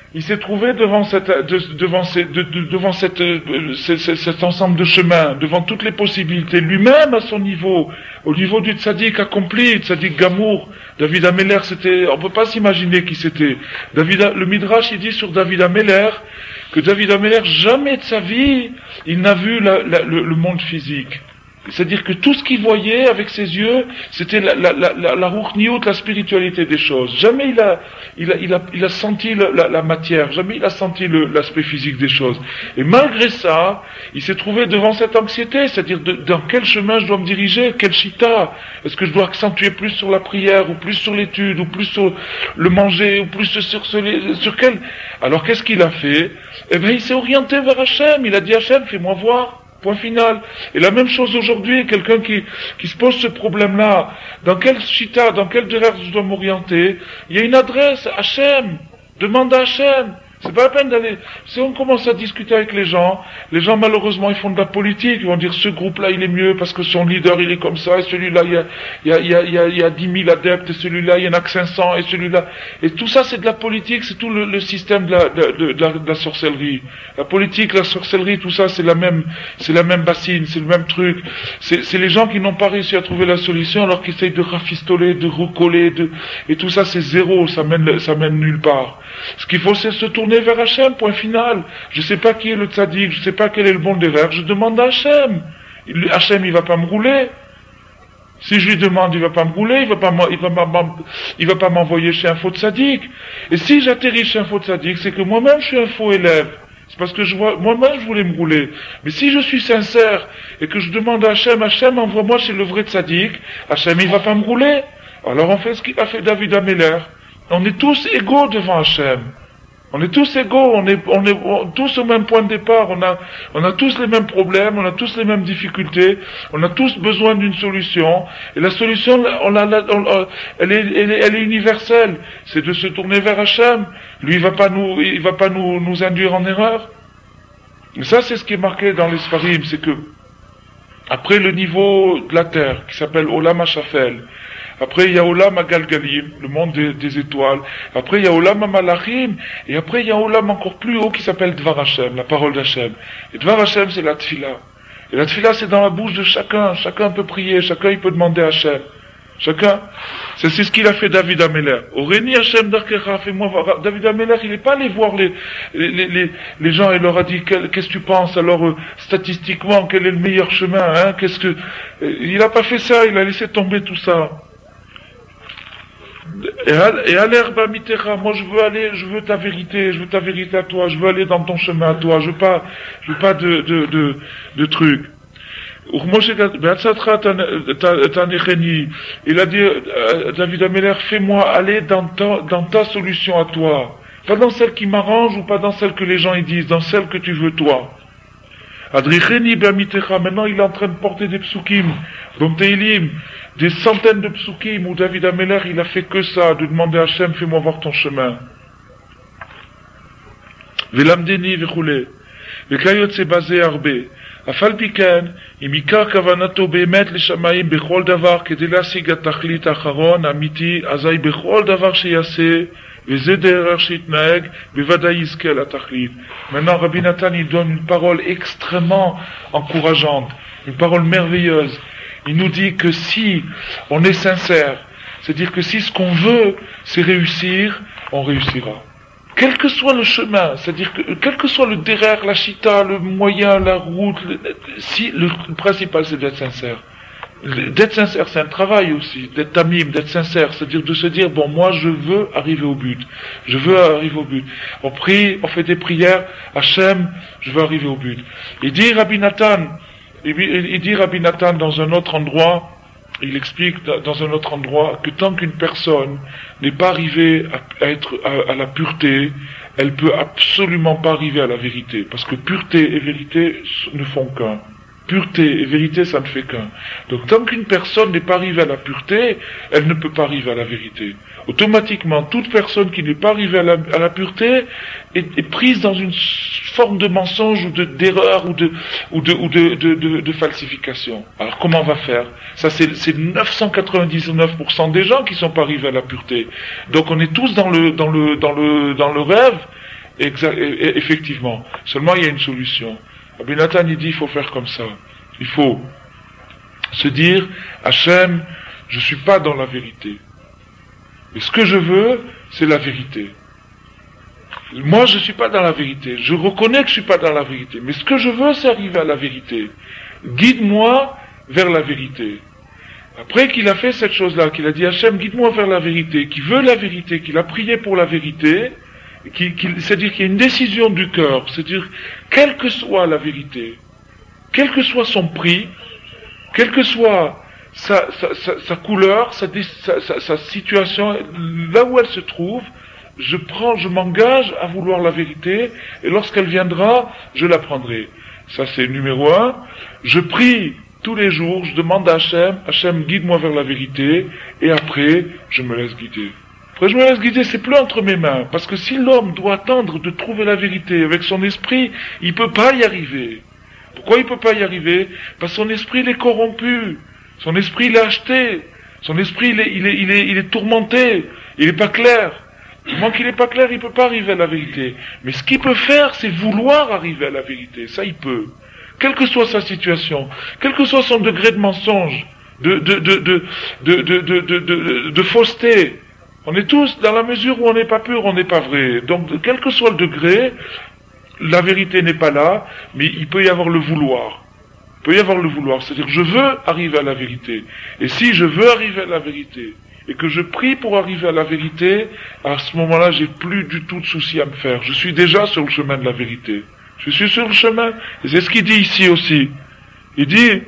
il s'est trouvé devant cette, de, devant, ces, de, de, devant cette, euh, ce, ce, cet ensemble de chemins, devant toutes les possibilités, lui-même à son niveau, au niveau du tzaddik accompli, tzaddik Gamour. David Ameller, c'était, on peut pas s'imaginer qui c'était. David, le Midrash, il dit sur David Ameller, que David Ameller, jamais de sa vie, il n'a vu la, la, le, le monde physique. C'est-à-dire que tout ce qu'il voyait avec ses yeux, c'était la, la, la, la, la ruchniout, la spiritualité des choses. Jamais il a, il a, il a, il a senti le, la, la matière, jamais il a senti le, l'aspect physique des choses. Et malgré ça, il s'est trouvé devant cette anxiété, c'est-à-dire de, dans quel chemin je dois me diriger, quel chita. Est-ce que je dois accentuer plus sur la prière, ou plus sur l'étude, ou plus sur le manger, ou plus sur, sur, sur quel... Alors qu'est-ce qu'il a fait? Eh bien, il s'est orienté vers Hachem, il a dit Hachem, fais-moi voir. Point final. Et la même chose aujourd'hui, quelqu'un qui, qui se pose ce problème-là, dans quel chita, dans quel derrière je dois m'orienter, il y a une adresse, Hachem, demande à Hachem. C'est pas la peine d'aller, si on commence à discuter avec les gens, les gens malheureusement ils font de la politique, ils vont dire ce groupe-là il est mieux parce que son leader il est comme ça, et celui-là il y a, il y a, il y a, il y a, il y a dix mille adeptes, et celui-là il y en a que cinq cents, et celui-là, et tout ça c'est de la politique, c'est tout le, le système de la, de, de, de, la, de la sorcellerie. La politique, la sorcellerie, tout ça c'est la même, c'est la même bassine, c'est le même truc. C'est, c'est les gens qui n'ont pas réussi à trouver la solution alors qu'ils essayent de rafistoler, de recoller, de, et tout ça c'est zéro, ça mène, ça mène nulle part. Ce qu'il faut c'est se tourner vers Hachem, point final. Je sais pas qui est le tzaddik, je sais pas quel est le bon derrière, je demande à Hachem. Hachem, il va pas me rouler. Si je lui demande, il va pas me rouler, il va pas, il va pas, il va pas m'envoyer chez un faux tzaddik. Et si j'atterris chez un faux tzaddik, c'est que moi-même je suis un faux élève. C'est parce que je vois, moi-même je voulais me rouler. Mais si je suis sincère et que je demande à Hachem, Hachem, envoie-moi chez le vrai tzaddik, Hachem, il va pas me rouler. Alors on fait ce qu'il a fait David Ameller. On est tous égaux devant Hachem. On est tous égaux, on est, on est on, tous au même point de départ, on a, on a tous les mêmes problèmes, on a tous les mêmes difficultés, on a tous besoin d'une solution, et la solution, on la, on, on, elle, est, elle, est, elle est universelle, c'est de se tourner vers Hachem. Lui, il va pas nous, il va pas nous, nous induire en erreur. Et ça, c'est ce qui est marqué dans les Sfarim, c'est que, après le niveau de la terre, qui s'appelle Olam HaShafel, après il y a Olam HaGalgalim, le monde des, des étoiles, après il y a Olam HaMalachim, et après il y a Olam encore plus haut qui s'appelle Dvar Hashem, la parole d'Hachem. Et Dvar Hashem c'est la Tfila. Et la Tfila c'est dans la bouche de chacun, chacun peut prier, chacun il peut demander à Hachem. Chacun, c'est, c'est ce qu'il a fait David Ameller. Oreni Hachem Darkecha, fais-moi voir. David Ameller, il n'est pas allé voir les, les, les, les gens et leur a dit, qu'est-ce que tu penses, alors, euh, statistiquement, quel est le meilleur chemin, hein, qu'est-ce que, euh, il n'a pas fait ça, il a laissé tomber tout ça. Et à l'herbe mitera, moi je veux aller, je veux ta vérité, je veux ta vérité à toi, je veux aller dans ton chemin à toi, je veux pas, je veux pas de, de, de, de trucs. Il a dit, David Ameller, fais-moi aller dans ta, dans ta solution à toi. Pas dans celle qui m'arrange ou pas dans celle que les gens y disent, dans celle que tu veux toi. Maintenant il est en train de porter des psukim, donc Teilim, des centaines de psukim où David Ameller il a fait que ça, de demander à Hachem, fais-moi voir ton chemin. Velamdeni vechule, vekayot se basé arbe. Afal piken, imikar kavanato beemet לשמיים בכל דבר כדי להשיג התכלית האחרון אמיתי, אזי בכל דבר שיעשה וזה דרך שיתנהג בוודאי יזכה לתכלית. Maintenant Rabbi Nathan il donne une parole extrêmement encourageante, une parole merveilleuse. Il nous dit que si on est sincère, c'est-à-dire que si ce qu'on veut c'est réussir, on réussira. Quel que soit le chemin, c'est-à-dire que quel que soit le derrière, la chita, le moyen, la route, le, si le, le principal c'est d'être sincère. D'être sincère, c'est un travail aussi, d'être tamim, d'être sincère, c'est-à-dire de se dire bon moi je veux arriver au but, je veux arriver au but. On prie, on fait des prières, Hachem, je veux arriver au but. Il dit Rabbi Nathan, il, il dit Rabbi Nathan dans un autre endroit. Il explique dans un autre endroit que tant qu'une personne n'est pas arrivée à, à être à, à la pureté, elle peut absolument pas arriver à la vérité, parce que pureté et vérité ne font qu'un. Pureté et vérité, ça ne fait qu'un. Donc tant qu'une personne n'est pas arrivée à la pureté, elle ne peut pas arriver à la vérité. Automatiquement, toute personne qui n'est pas arrivée à la, à la pureté est, est prise dans une forme de mensonge ou de, d'erreur ou de, ou de, ou de, de, de, de falsification. Alors comment on va faire? Ça c'est, c'est neuf cent quatre-vingt-dix-neuf pour cent des gens qui sont pas arrivés à la pureté. Donc on est tous dans le, dans le, dans le, dans le rêve. Exa- et, et, effectivement. Seulement, il y a une solution. Rabbi Nathan, il dit, il faut faire comme ça. Il faut se dire, Hachem, je suis pas dans la vérité. Et ce que je veux, c'est la vérité. Moi, je suis pas dans la vérité. Je reconnais que je suis pas dans la vérité. Mais ce que je veux, c'est arriver à la vérité. Guide-moi vers la vérité. Après qu'il a fait cette chose-là, qu'il a dit Hachem, guide-moi vers la vérité, qu'il veut la vérité, qu'il a prié pour la vérité, qu'il, qu'il, c'est-à-dire qu'il y a une décision du cœur, c'est-à-dire, quelle que soit la vérité, quel que soit son prix, quelle que soit sa, sa, sa, sa couleur, sa, sa, sa, sa situation, là où elle se trouve, je prends, je m'engage à vouloir la vérité, et lorsqu'elle viendra, je la prendrai. Ça, c'est numéro un. Je prie tous les jours, je demande à Hachem, Hachem, guide-moi vers la vérité, et après, je me laisse guider. Après, je me laisse guider, c'est plus entre mes mains, parce que si l'homme doit attendre de trouver la vérité avec son esprit, il peut pas y arriver. Pourquoi il peut pas y arriver? Parce que son esprit, il est corrompu. Son esprit, il est acheté. Son esprit, il est, il est, il est, il est tourmenté. Il est pas clair. Du moment qu'il n'est pas clair, il ne peut pas arriver à la vérité. Mais ce qu'il peut faire, c'est vouloir arriver à la vérité. Ça, il peut. Quelle que soit sa situation, quel que soit son degré de mensonge, de, de, de, de, de, de, de, de, de, de fausseté. On est tous, dans la mesure où on n'est pas pur, on n'est pas vrai. Donc, quel que soit le degré, la vérité n'est pas là, mais il peut y avoir le vouloir. Il peut y avoir le vouloir. C'est-à-dire, je veux arriver à la vérité. Et si je veux arriver à la vérité, et que je prie pour arriver à la vérité, à ce moment-là, j'ai plus du tout de souci à me faire. Je suis déjà sur le chemin de la vérité. Je suis sur le chemin. Et c'est ce qu'il dit ici aussi. Il dit,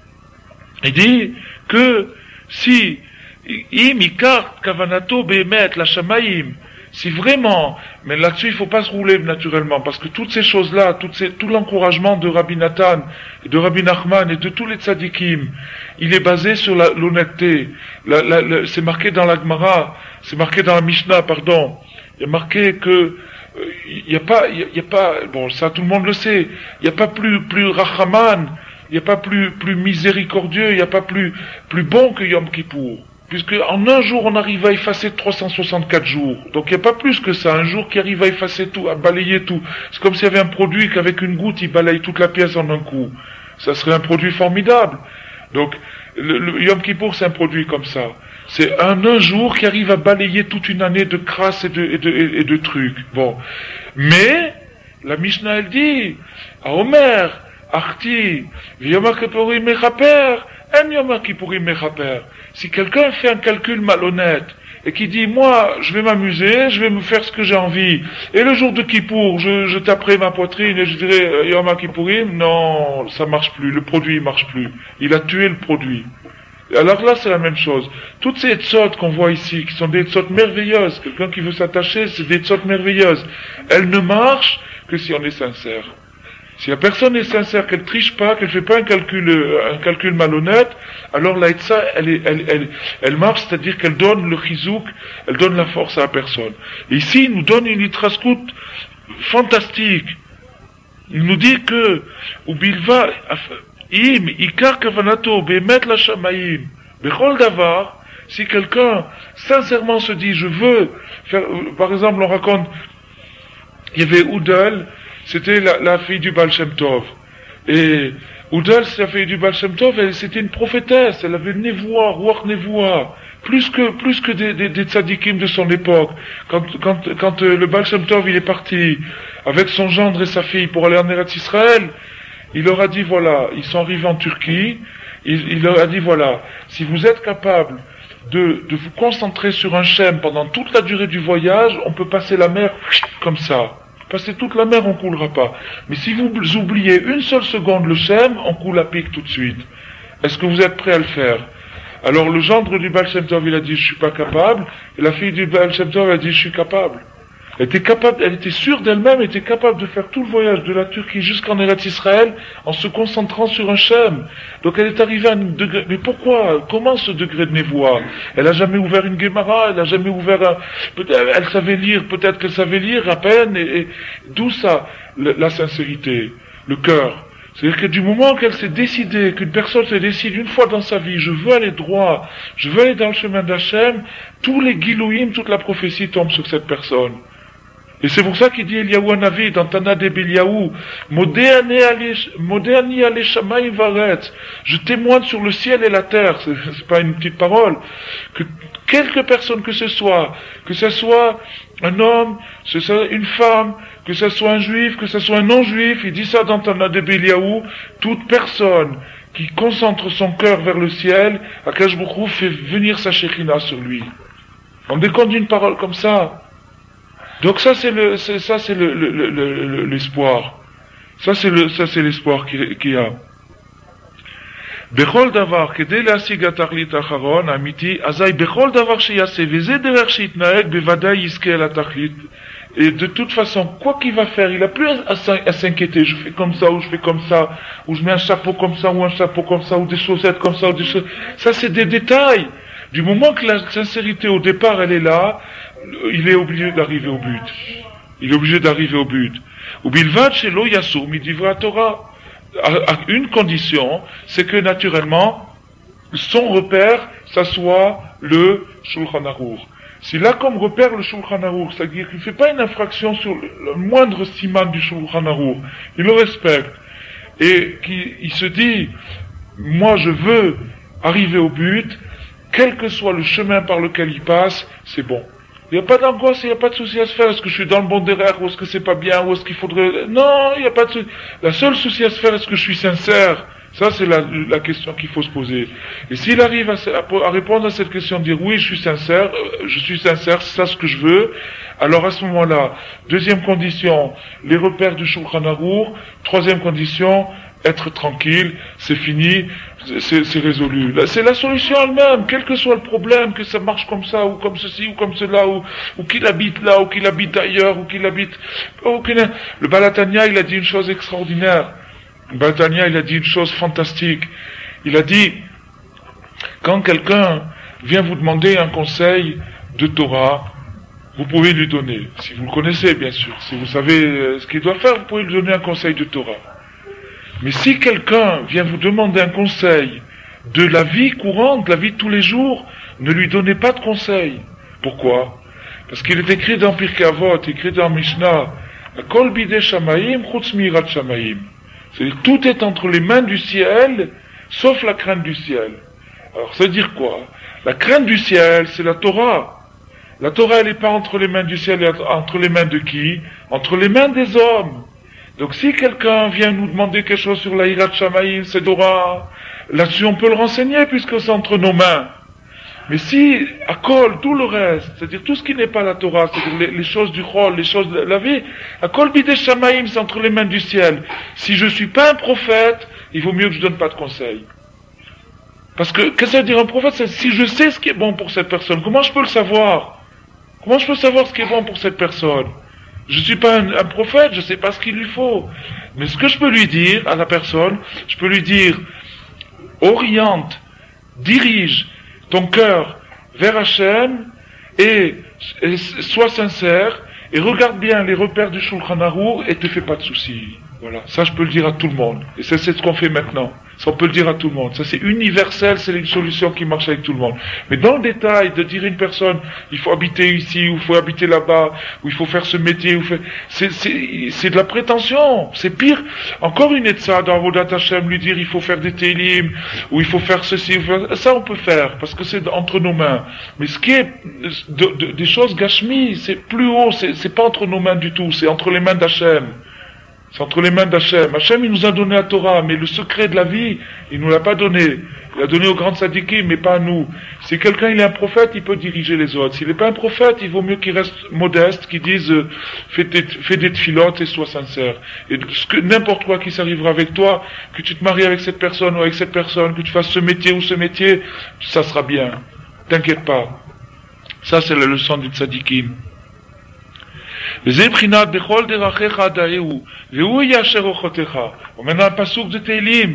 il dit que si, im ikar kavanato behemet la shamaim, si vraiment, mais là-dessus il faut pas se rouler naturellement, parce que toutes ces choses-là, toutes ces, tout l'encouragement de Rabbi Nathan, de Rabbi Nachman et de tous les tzadikim, il est basé sur la, l'honnêteté. La, la, la, c'est marqué dans la Gemara, c'est marqué dans la Mishnah, pardon. Il y a marqué que il euh, y a pas, il y, y a pas, bon ça tout le monde le sait, il y a pas plus plus rachaman, il y a pas plus plus miséricordieux, il y a pas plus plus bon que Yom Kippour. Puisque en un jour, on arrive à effacer trois cent soixante-quatre jours. Donc il n'y a pas plus que ça. Un jour qui arrive à effacer tout, à balayer tout. C'est comme s'il y avait un produit qu'avec une goutte, il balaye toute la pièce en un coup. Ça serait un produit formidable. Donc, le, le Yom Kippour, c'est un produit comme ça. C'est un, un jour qui arrive à balayer toute une année de crasse et de, et de, et, et de trucs. Bon. Mais, la Mishnah, elle dit, à Omer, Arti, Yom Kippourim Mechaper, En Yom Kippourim Mechaper. Si quelqu'un fait un calcul malhonnête et qui dit, moi, je vais m'amuser, je vais me faire ce que j'ai envie, et le jour de Kippour, je, je taperai ma poitrine et je dirai Yom Kippourim, non, ça marche plus, le produit il marche plus. Il a tué le produit. Alors là, c'est la même chose. Toutes ces etzot qu'on voit ici, qui sont des etzot merveilleuses, quelqu'un qui veut s'attacher, c'est des etzot merveilleuses. Elles ne marchent que si on est sincère. Si la personne est sincère, qu'elle triche pas, qu'elle fait pas un calcul, un calcul malhonnête, alors la etza, elle, est, elle, elle, elle marche, c'est-à-dire qu'elle donne le chizouk, elle donne la force à la personne. Et ici, il nous donne une itraskout fantastique. Il nous dit que, ou bilva, im, ikar kavanato, bemet la shamaim, bechol davar, si quelqu'un, sincèrement se dit, je veux faire, par exemple, on raconte, il y avait Oudal, c'était la, la fille du Baal Shem Tov. Et Oudal, c'est la fille du Baal Shem Tov, elle, c'était une prophétesse, elle avait Nevoa, Ruach Nevoa, plus que, plus que des, des, des tzadikim de son époque. Quand, quand, quand euh, le Baal Shem Tov, il est parti avec son gendre et sa fille pour aller en Eretz Israël, il leur a dit, voilà, ils sont arrivés en Turquie, il, il leur a dit, voilà, si vous êtes capable de, de vous concentrer sur un shem pendant toute la durée du voyage, on peut passer la mer comme ça. Passer toute la mer, on coulera pas. Mais si vous oubliez une seule seconde le shem, on coule à pic tout de suite. Est-ce que vous êtes prêts à le faire? Alors le gendre du Baal Shem Tov, il a dit, je suis pas capable. Et la fille du Baal Shem Tov, elle a dit, je suis capable. Elle était capable, elle était sûre d'elle-même, elle était capable de faire tout le voyage de la Turquie jusqu'en Eretz Israël en se concentrant sur un shem. Donc elle est arrivée à un degré. Mais pourquoi? Comment ce degré de névoie? Elle a jamais ouvert une Gemara, elle a jamais ouvert un. Peut-être, elle savait lire, peut-être qu'elle savait lire à peine. Et, et d'où ça, la, la sincérité, le cœur. C'est-à-dire que du moment qu'elle s'est décidée, qu'une personne se décide une fois dans sa vie, je veux aller droit, je veux aller dans le chemin d'Hachem, tous les gilouïm, toute la prophétie tombe sur cette personne. Et c'est pour ça qu'il dit Eliyahu Hanavi dans Tana de Eliyahu, Moderni ale shamayim varetz, je témoigne sur le ciel et la terre, c'est, c'est pas une petite parole, que quelque personne que ce soit, que ce soit un homme, que ce soit une femme, que ce soit un juif, que ce soit un non-juif, il dit ça dans Tana de Eliyahu, toute personne qui concentre son cœur vers le ciel, Akadosh Baruch Hu fait venir sa Shekhinah sur lui. On décompte d'une parole comme ça. Donc ça c'est le, c'est, ça c'est le, le, le, le, l'espoir. Ça c'est le, ça c'est l'espoir qu'il qui y a. Bechol davar kedei להשיג התכלית האחרון האמיתי, אזי בכל דבר שיעשה וזה דרך שיתנהג בוודאי יזכה לתכלית. Et de toute façon, quoi qu'il va faire, il a plus à, à s'inquiéter. Je fais comme ça, ou je fais comme ça, ou je mets un chapeau comme ça, ou un chapeau comme ça, ou des chaussettes comme ça, ou des choses. Ça c'est des détails. Du moment que la sincérité au départ elle est là, il est obligé d'arriver au but. Il est obligé d'arriver au but. Ou bilvad shelo yasur midivra Torah. À une condition, c'est que naturellement, son repère, ça soit le Shulchan Aruch. S'il a comme repère le Shulchan Aruch, c'est-à-dire qu'il ne fait pas une infraction sur le moindre siman du Shulchan Aruch, il le respecte, et qu'il se dit, moi je veux arriver au but, quel que soit le chemin par lequel il passe, c'est bon. Il n'y a pas d'angoisse, il n'y a pas de souci à se faire. Est-ce que je suis dans le bon derrière, ou est-ce que c'est pas bien, ou est-ce qu'il faudrait... Non, il n'y a pas de souci. La seule souci à se faire, est-ce que je suis sincère? Ça, c'est la, la question qu'il faut se poser. Et s'il arrive à, à, à répondre à cette question, dire oui, je suis sincère, je suis sincère, c'est ça ce que je veux, alors à ce moment-là, deuxième condition, les repères du Shulchan Aruch. Troisième condition, être tranquille, c'est fini, c'est, c'est résolu. C'est la solution elle-même, quel que soit le problème, que ça marche comme ça, ou comme ceci, ou comme cela, ou, ou qu'il habite là, ou qu'il habite ailleurs, ou qu'il habite... Aucune... Le Balatania, il a dit une chose extraordinaire. Le Balatania, il a dit une chose fantastique. Il a dit, quand quelqu'un vient vous demander un conseil de Torah, vous pouvez lui donner. Si vous le connaissez, bien sûr. Si vous savez ce qu'il doit faire, vous pouvez lui donner un conseil de Torah. Mais si quelqu'un vient vous demander un conseil de la vie courante, de la vie de tous les jours, ne lui donnez pas de conseil. Pourquoi? Parce qu'il est écrit dans Pirkei Avot, écrit dans Mishnah, Kol bidei shamayim chutz mirat shamayim. C'est-à-dire tout est entre les mains du ciel, sauf la crainte du ciel. Alors, ça veut dire quoi? La crainte du ciel, c'est la Torah. La Torah, elle n'est pas entre les mains du ciel, et entre les mains de qui? Entre les mains des hommes. Donc si quelqu'un vient nous demander quelque chose sur la Hirat Shamayim, c'est Torah, là-dessus on peut le renseigner puisque c'est entre nos mains. Mais si, à Kol, tout le reste, c'est-à-dire tout ce qui n'est pas la Torah, c'est-à-dire les, les choses du Chol, les choses de la vie, à Kol bidei Shamayim, c'est entre les mains du ciel. Si je suis pas un prophète, il vaut mieux que je donne pas de conseils. Parce que, qu'est-ce que ça veut dire un prophète? C'est si je sais ce qui est bon pour cette personne, comment je peux le savoir? Comment je peux savoir ce qui est bon pour cette personne? Je ne suis pas un, un prophète, je ne sais pas ce qu'il lui faut. Mais ce que je peux lui dire à la personne, je peux lui dire, oriente, dirige ton cœur vers Hachem et, et sois sincère et regarde bien les repères du Shulchan Aruch et te fais pas de soucis. Voilà, ça je peux le dire à tout le monde. Et ça c'est ce qu'on fait maintenant. Ça on peut le dire à tout le monde. Ça c'est universel, c'est une solution qui marche avec tout le monde. Mais dans le détail, de dire à une personne, il faut habiter ici, ou il faut habiter là-bas, ou il faut faire ce métier, ou faire... c'est, c'est, c'est de la prétention. C'est pire. Encore une etza dans Avodat Hashem, lui dire il faut faire des télim, ou il faut faire ceci, ou faire... ça on peut faire, parce que c'est entre nos mains. Mais ce qui est de, de, des choses gashmi, c'est plus haut, c'est, c'est pas entre nos mains du tout, c'est entre les mains d'Hachem. C'est entre les mains d'Hachem. Hachem, il nous a donné la Torah, mais le secret de la vie, il nous l'a pas donné. Il l'a donné aux grands tzadikim, mais pas à nous. Si quelqu'un il est un prophète, il peut diriger les autres. S'il n'est pas un prophète, il vaut mieux qu'il reste modeste, qu'il dise euh, fais, des, fais des tfilotes et sois sincère. Et ce que n'importe quoi qui s'arrivera avec toi, que tu te maries avec cette personne ou avec cette personne, que tu fasses ce métier ou ce métier, ça sera bien. T'inquiète pas. Ça, c'est la leçon du tzadikim. Maintenant un passouk de Teilim,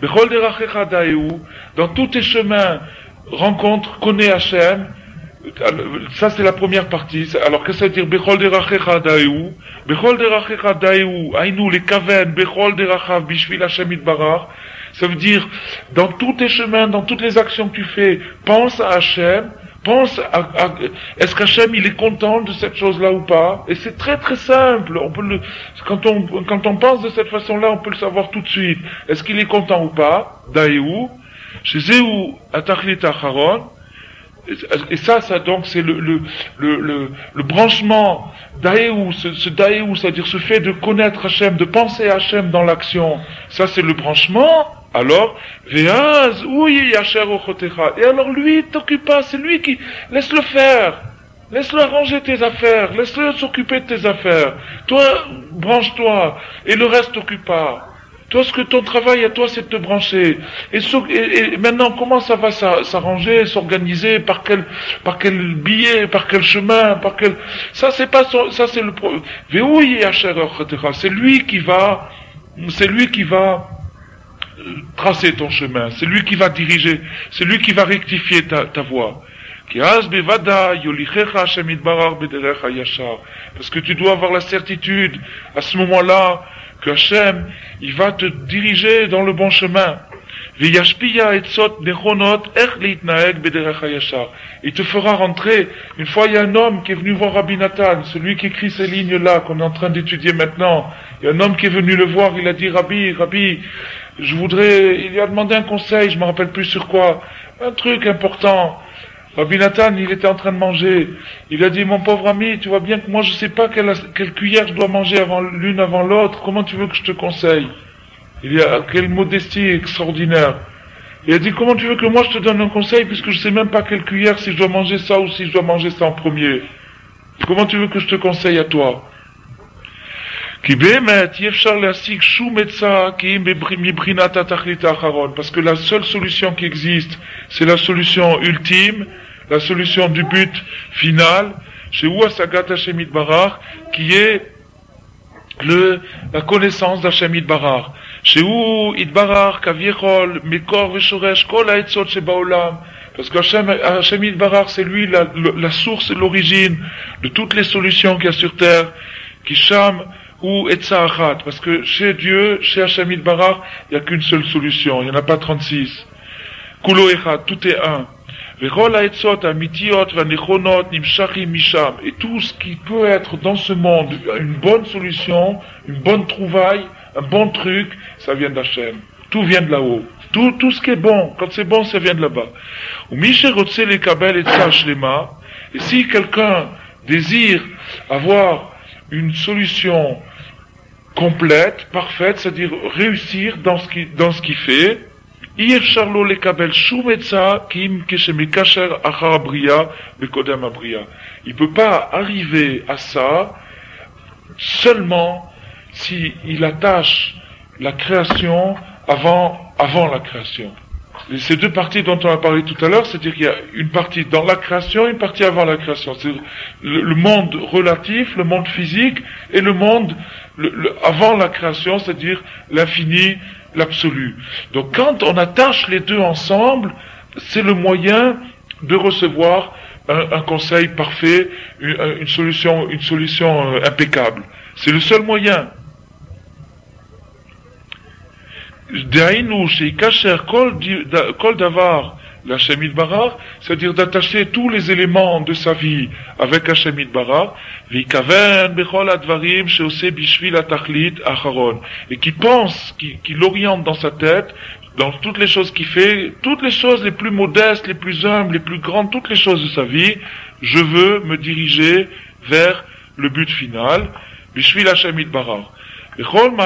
dans tous tes chemins, rencontre, connais Hachem. Ça c'est la première partie. Alors qu'est-ce que ça veut dire? Bechol derachecha daeu, bechol derachecha daeu, aïnou les kaven, bechol derachav bishvil Hachem itbarach. Ça veut dire dans tous tes chemins, dans toutes les actions que tu fais, pense à Hachem pense à, à est-ce qu'Hachem il est content de cette chose-là ou pas? Et c'est très très simple. On peut le, quand on quand on pense de cette façon-là, on peut le savoir tout de suite. Est-ce qu'il est content ou pas? Daïou, chez Zéou, Atachlit Acharon. Et ça, ça donc c'est le le le le, le branchement Daéou, ce, ce Daéou, c'est-à-dire ce fait de connaître Hachem, de penser à Hachem dans l'action. Ça c'est le branchement. Alors, Veaz, oui, Yasher Ochotecha. Et alors lui, t'occupe pas, c'est lui qui laisse-le faire. Laisse-le arranger tes affaires, laisse-le s'occuper de tes affaires. Toi, branche-toi, et le reste t'occupe pas. Toi, ce que ton travail à toi, c'est de te brancher. Et, et, et maintenant, comment ça va s'arranger, s'organiser, par quel, par quel billet, par quel chemin, par quel, ça c'est pas son, ça c'est le problème. C'est lui qui va, c'est lui qui va tracer ton chemin, c'est lui qui va diriger, c'est lui qui va rectifier ta, ta voie. Parce que tu dois avoir la certitude, à ce moment-là, que Hachem, il va te diriger dans le bon chemin. Il te fera rentrer. Une fois, il y a un homme qui est venu voir Rabbi Nathan, celui qui écrit ces lignes-là, qu'on est en train d'étudier maintenant. Il y a un homme qui est venu le voir, il a dit, Rabbi, Rabbi, je voudrais, il lui a demandé un conseil, je me rappelle plus sur quoi, un truc important. Rabbi Nathan, il était en train de manger. Il a dit, mon pauvre ami, tu vois bien que moi je sais pas quelle, quelle cuillère je dois manger avant l'une avant l'autre. Comment tu veux que je te conseille? Il y a quelle modestie extraordinaire. Il a dit, comment tu veux que moi je te donne un conseil puisque je sais même pas quelle cuillère, si je dois manger ça ou si je dois manger ça en premier. Comment tu veux que je te conseille à toi? Parce que la seule solution qui existe, c'est la solution ultime, la solution du but final, chez Ouasagat Hashem Yitbarach, qui est le, la connaissance d'Hashem Yitbarach. Chez où Yitbarach, Kaviechol, Mekor Veshoresh, Kol Haetzot Shebaolam. Parce qu'Hashem Hashem Yitbarach, c'est lui la, la source et l'origine de toutes les solutions qu'il y a sur terre, qui chame ou Etza'achat, parce que chez Dieu, chez Hashem Yitbarach, il n'y a qu'une seule solution, il n'y en a pas trente-six. Kulo Echad, tout est un. Vechol ha'etzot ha'amitiot va'nechonot nimshachim misham. Et tout ce qui peut être dans ce monde, une bonne solution, une bonne trouvaille, un bon truc, ça vient d'Hashem. Tout vient de là-haut. Tout, tout ce qui est bon, quand c'est bon, ça vient de là-bas. Ou Mishe rotse lekabel etza shlema. Et si quelqu'un désire avoir une solution complète, parfaite, c'est-à-dire réussir dans ce qui, dans ce qu'il fait, il ne peut pas arriver à ça seulement si il attache la création avant, avant la création. Et ces deux parties dont on a parlé tout à l'heure, c'est-à-dire qu'il y a une partie dans la création, une partie avant la création. C'est le, le monde relatif, le monde physique, et le monde le, le, avant la création, c'est-à-dire l'infini, l'absolu. Donc quand on attache les deux ensemble, c'est le moyen de recevoir un, un conseil parfait, une, une solution, une solution euh, impeccable. C'est le seul moyen. C'est-à-dire d'attacher tous les éléments de sa vie avec Hashem Yitbarach, et qui pense, qui, qui l'oriente dans sa tête, dans toutes les choses qu'il fait, toutes les choses les plus modestes, les plus humbles, les plus grandes, toutes les choses de sa vie, je veux me diriger vers le but final, Bishvil Hashem Yitbarach. Et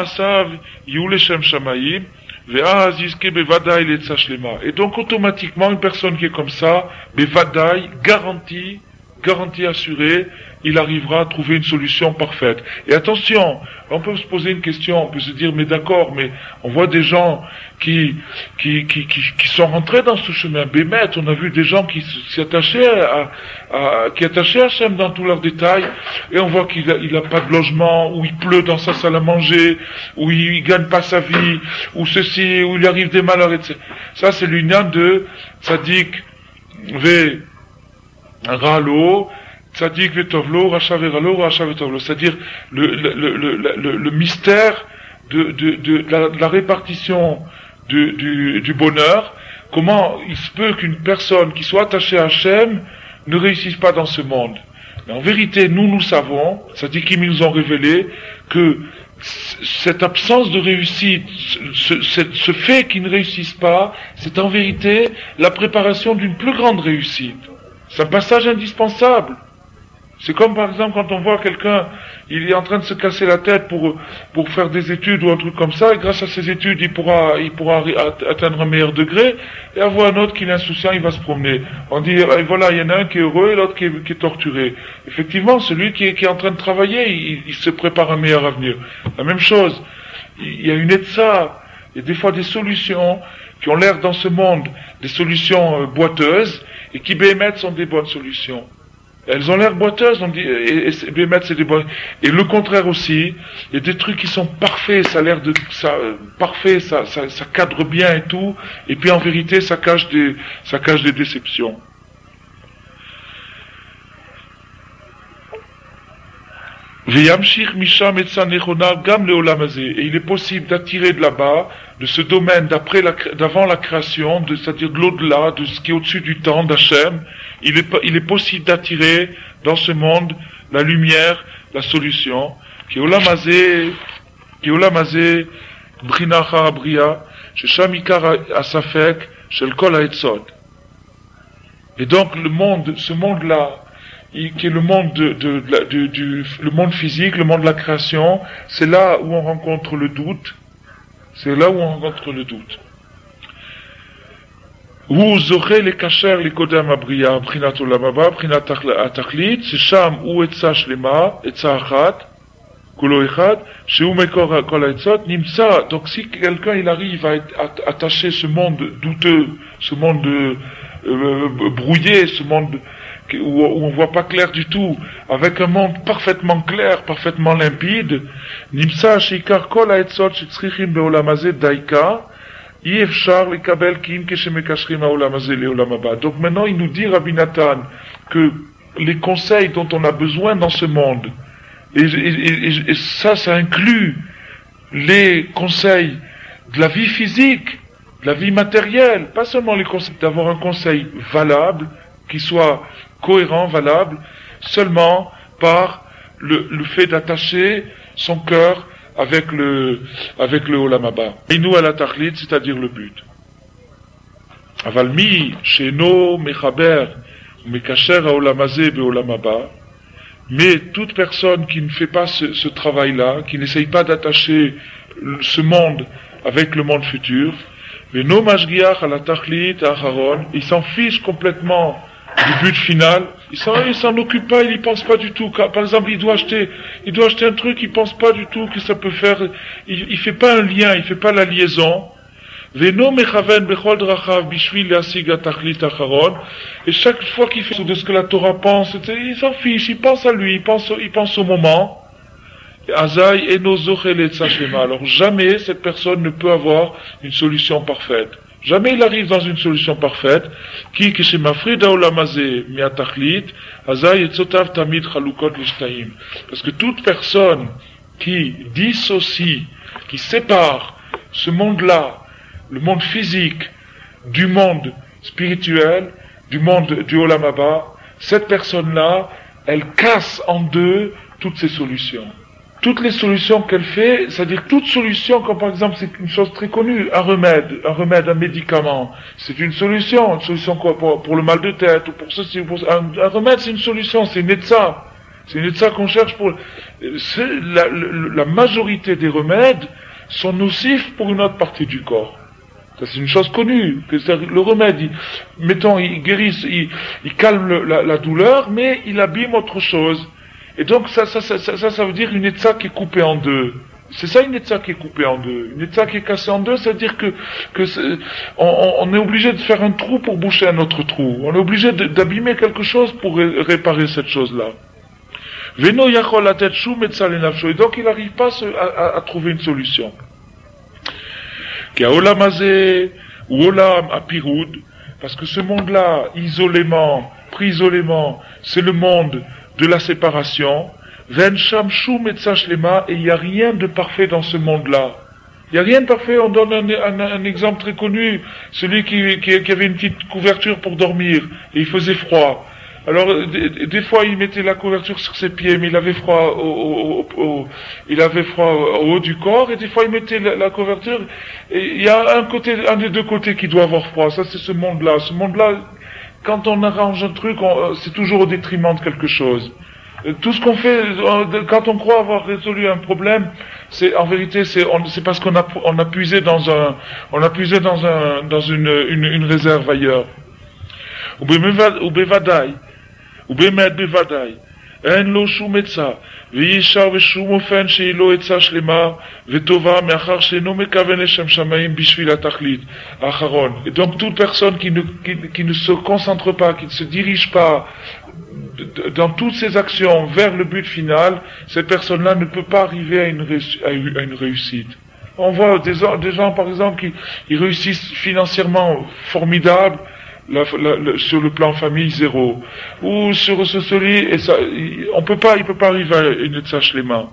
donc automatiquement une personne qui est comme ça, bevadaï, garantie, garantie assurée, il arrivera à trouver une solution parfaite. Et attention, on peut se poser une question, on peut se dire, mais d'accord, mais on voit des gens qui, qui, qui, qui, qui sont rentrés dans ce chemin. Bémet, on a vu des gens qui s'y attachaient à, à, qui attachaient à Hachem dans tous leurs détails, et on voit qu'il a, il a pas de logement, ou il pleut dans sa salle à manger, ou il, il gagne pas sa vie, ou ceci, ou il arrive des malheurs, et cetera. Ça, c'est l'union de Tzadik, Ve, Ralo, Tzadik vetovlo, Racha veralo, Racha vetovlo. C'est-à-dire le, le, le, le, le, le mystère de, de, de, de, la, de la répartition du, du, du bonheur. Comment il se peut qu'une personne qui soit attachée à Hachem ne réussissent pas dans ce monde. Mais en vérité, nous, nous savons, Tzadikim nous ont révélé, que cette absence de réussite, ce, ce, ce fait qu'ils ne réussissent pas, c'est en vérité la préparation d'une plus grande réussite. C'est un passage indispensable. C'est comme par exemple quand on voit quelqu'un, il est en train de se casser la tête pour pour faire des études ou un truc comme ça, et grâce à ses études, il pourra il pourra atteindre un meilleur degré, et avoir un autre qui est insouciant, il va se promener. On dit, et voilà, il y en a un qui est heureux et l'autre qui est, qui est torturé. Effectivement, celui qui est, qui est en train de travailler, il, il se prépare un meilleur avenir. La même chose, il y a une etza, il y a des fois des solutions qui ont l'air dans ce monde, des solutions euh, boiteuses, et qui bémettent sont des bonnes solutions. Elles ont l'air boiteuses, on dit, et, et Bémet, c'est des bonnes. Et le contraire aussi, il y a des trucs qui sont parfaits, ça a l'air de, ça, parfait, ça, ça, ça cadre bien et tout, et puis en vérité, ça cache des, ça cache des déceptions. Et il est possible d'attirer de là-bas, de ce domaine d'après la, d'avant la création, de, c'est-à-dire de l'au-delà, de ce qui est au-dessus du temps, d'Hachem, il est, il est possible d'attirer dans ce monde la lumière, la solution, qui est Olamazé, qui est Olamazé, Brinacha Abria, Sheshamikar Asafek, Shel Kol Haetzot. Et donc le monde, ce monde-là, qui est le monde de, de, de, de, du, le monde physique, le monde de la création, c'est là où on rencontre le doute, c'est là où on rencontre le doute. Où zoré les kachers, les kodam abriya, prinat olamaba, prinat atachlit, c'est sham ou etza shlema, etza achat, kulo echad, chez ou mekor kol haetzot, nimsa. Donc si quelqu'un il arrive à attacher ce monde douteux, ce monde euh, brouillé, ce monde où on voit pas clair du tout, avec un monde parfaitement clair, parfaitement limpide, nimsa shikar kol haetzot shetzrichim beolamazé daika, donc maintenant il nous dit Rabbi Nathan que les conseils dont on a besoin dans ce monde, et, et, et, et ça ça inclut les conseils de la vie physique, de la vie matérielle, pas seulement les conseils, d'avoir un conseil valable, qui soit cohérent, valable, seulement par le, le fait d'attacher son cœur avec le, avec le Olam Haba. Et nous à la Tachlit, c'est-à-dire le but. Avalmi, Sheno, Mechaber, Mekacher à Olam Hazé, Be Olam Haba. Mais toute personne qui ne fait pas ce, ce travail-là, qui n'essaye pas d'attacher ce monde avec le monde futur, Veno Mashgiach à la Tachlit, à Aharon, il s'en fiche complètement du but final, il s'en, il s'en occupe pas, il y pense pas du tout. Par exemple, il doit acheter, il doit acheter un truc, il pense pas du tout que ça peut faire, il, il fait pas un lien, il fait pas la liaison. Veno mechaven bechol drachav bishvil yasig atachlit acharon. Et chaque fois qu'il fait de ce que la Torah pense, il s'en fiche, il pense à lui, il pense, il pense au moment. Azai eno zochel et tzashlema. Alors jamais cette personne ne peut avoir une solution parfaite. Jamais il arrive dans une solution parfaite, qui, que chez Mafrida Olamazé, miatachlit, Hazai et Tzotav Tamid Chalukot Lishtaim. Parce que toute personne qui dissocie, qui sépare ce monde-là, le monde physique, du monde spirituel, du monde du Olam Haba, cette personne-là, elle casse en deux toutes ces solutions. Toutes les solutions qu'elle fait, c'est-à-dire toute solution, comme par exemple, c'est une chose très connue, un remède, un remède, un médicament, c'est une solution, une solution quoi, pour, pour le mal de tête, ou pour ceci, ou pour ça. Un, un remède, c'est une solution, c'est une etza. C'est une etza qu'on cherche pour, c'est la, la, la majorité des remèdes sont nocifs pour une autre partie du corps. Ça, c'est une chose connue, que le remède, il, mettons, il guérit, il, il calme le, la, la douleur, mais il abîme autre chose. Et donc ça, ça, ça, ça, ça veut dire une etza qui est coupée en deux. C'est ça une etza qui est coupée en deux. Une etza qui est cassée en deux, c'est-à-dire que, que c'est, on, on est obligé de faire un trou pour boucher un autre trou. On est obligé de, d'abîmer quelque chose pour ré, réparer cette chose-là. Veno yachol latet shum etza lenafsho. Et donc il n'arrive pas à, à, à trouver une solution. Ki haolam hazé ou olam apirud, parce que ce monde-là, isolément, pris isolément, c'est le monde de la séparation, Ven Sham Shum et Sachlema, et il n'y a rien de parfait dans ce monde-là. Il n'y a rien de parfait, on donne un, un, un exemple très connu, celui qui, qui, qui avait une petite couverture pour dormir, et il faisait froid. Alors, des, des fois, il mettait la couverture sur ses pieds, mais il avait froid au, au, au, au il avait froid au haut du corps, et des fois, il mettait la, la couverture, et il y a un côté, un des deux côtés qui doit avoir froid. Ça, c'est ce monde-là. Ce monde-là, quand on arrange un truc, on, c'est toujours au détriment de quelque chose. Tout ce qu'on fait, quand on croit avoir résolu un problème, c'est, en vérité, c'est, on, c'est parce qu'on a, on a puisé dans un, on a puisé dans un, dans une, une, une réserve ailleurs. Ou bevadai. ובאמת בוודאי, אין לו שום עצה, ואי אפשר בשום אופן שהיא לא עצה שלמה וטובה, מאחר שאינו מכוון לשם שמיים בשביל התכלית האחרון. Et donc toute personne qui ne, qui, qui ne se concentre pas, qui ne se dirige pas dans toutes ses actions vers le but final, cette personne-là ne peut pas arriver à une, à une réussite. On voit des, des gens, par exemple, qui ils réussissent financièrement formidable, La, la, la, sur le plan famille zéro, ou sur ce celui, et ça, on peut pas, il peut pas arriver à une tâche les mains.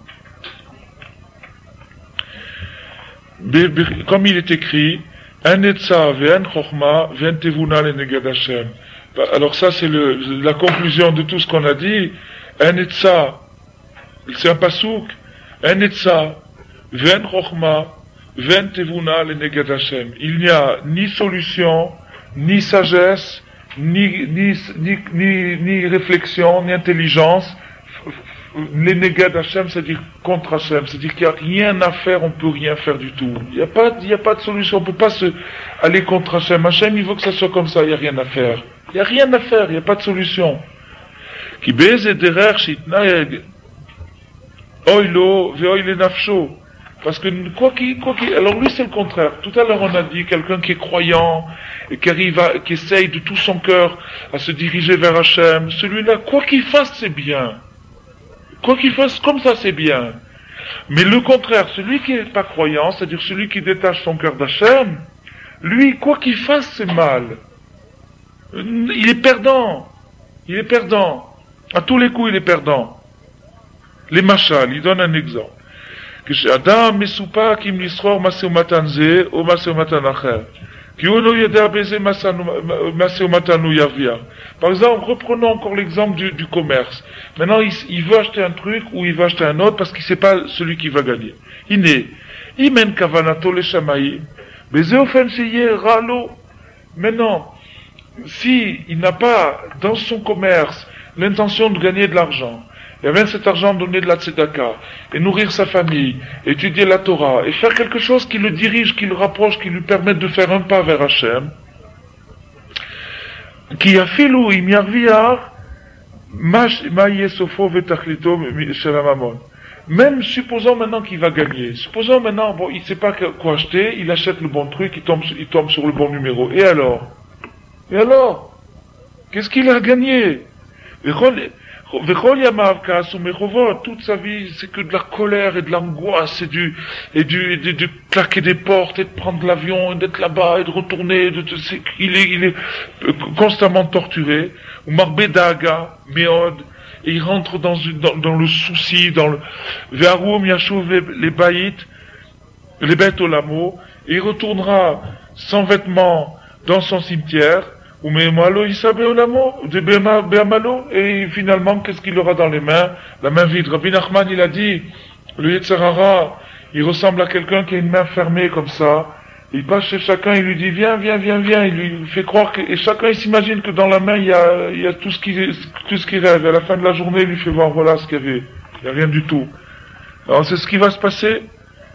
Comme il est écrit, un etza ve'en chokma ve'en tevuna leneged Hashem. Alors ça, c'est le, la conclusion de tout ce qu'on a dit. Un etza, c'est un pasouk. Un etza ve'en chokma ve'en tevuna leneged Hashem. Il n'y a ni solution, ni sagesse, ni, ni, ni, ni, ni réflexion, ni intelligence. Les négades Hachem, c'est-à-dire contre Hachem, c'est-à-dire qu'il n'y a rien à faire, on ne peut rien faire du tout. Il n'y a pas, il n'y a pas de solution, on ne peut pas se aller contre Hachem. Hachem, il veut que ça soit comme ça, il n'y a rien à faire. Il n'y a rien à faire, il n'y a pas de solution. Ki beze derer shitnaeg oilo veoile nafsho. Parce que quoi qu'il, quoi qu'il, alors lui c'est le contraire. Tout à l'heure on a dit quelqu'un qui est croyant et qui arrive à, qui essaye de tout son cœur à se diriger vers Hachem. Celui-là, quoi qu'il fasse, c'est bien. Quoi qu'il fasse, comme ça, c'est bien. Mais le contraire, celui qui n'est pas croyant, c'est-à-dire celui qui détache son cœur d'Hachem, lui, quoi qu'il fasse, c'est mal. Il est perdant. Il est perdant. À tous les coups, il est perdant. Les machal, il donne un exemple. כשאדם מסופק אם לסחור משא ומתן זה או משא ומתן אחר, כי הוא לא יודע באיזה משא ומתן הוא ירוויח. Par exemple, reprenons encore l'exemple du, du commerce. Maintenant, il, il veut acheter un truc ou il veut acheter un autre parce qu'il ne sait pas celui qui va gagner. הנה, אם אין כוונתו לשמיים, באיזה אופן שיהיה רע לו. Maintenant, si il n'a pas dans son commerce l'intention de gagner de l'argent, et avec cet argent donner de la tzedaka, et nourrir sa famille, étudier la Torah, et faire quelque chose qui le dirige, qui le rapproche, qui lui permette de faire un pas vers Hachem, qui afilu im yarviach, ma yesofo vetachlito shel hamamon. Même supposons maintenant qu'il va gagner, supposons maintenant, bon, il ne sait pas quoi acheter, il achète le bon truc, il tombe, il tombe sur le bon numéro, et alors? Et alors? Qu'est-ce qu'il a gagné? Toute sa vie, c'est que de la colère et de l'angoisse et du, et du, et de, de claquer des portes et de prendre l'avion et d'être là-bas et de retourner. De, de, c'est, il est, il est constamment torturé. Ou Marbedaga, Méod, et il rentre dans, une, dans, dans le souci, dans le, Ve'arum Yashuv les baït, les bêtes au lamo, et il retournera sans vêtements dans son cimetière. Ou Malo Isabe Olamo, de Beamalo, et finalement, qu'est-ce qu'il aura dans les mains? La main vide. Rabbi Nachman, il a dit, le Yetzer Hara, il ressemble à quelqu'un qui a une main fermée comme ça. Il passe chez chacun, il lui dit, viens, viens, viens, viens. Il lui fait croire que, et chacun, il s'imagine que dans la main, il y a, il y a tout ce qui, tout ce qui rêve. Et à la fin de la journée, il lui fait voir, voilà ce qu'il y avait. Il n'y a rien du tout. Alors, c'est ce qui va se passer.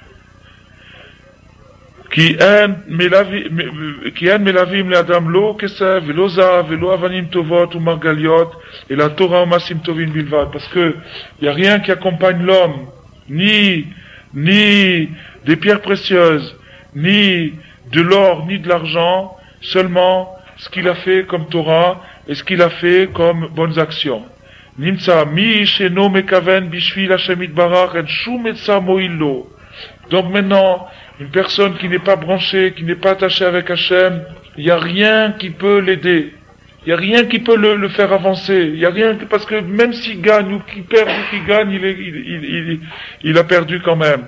כי אין מלווים לאדם לא כסף ולא זהב ולא אבנים טובות ומרגליות אלא תורה ומעשים טובים בלבד. Parce que il y a rien qui accompagne l'homme, ni ni des pierres précieuses, ni de l'or, ni de l'argent, seulement ce qu'il a fait comme Torah et ce qu'il a fait comme bonnes actions. נמצא מי שאינו מכוון בשביל השם יתברך אין שום עצה מועיל לו. Donc maintenant, une personne qui n'est pas branchée, qui n'est pas attachée avec Hachem, il n'y a rien qui peut l'aider. Il n'y a rien qui peut le, le faire avancer. Il n'y a rien, parce que même s'il gagne ou qu'il perd ou qu'il gagne, il, est, il, il, il, il a perdu quand même.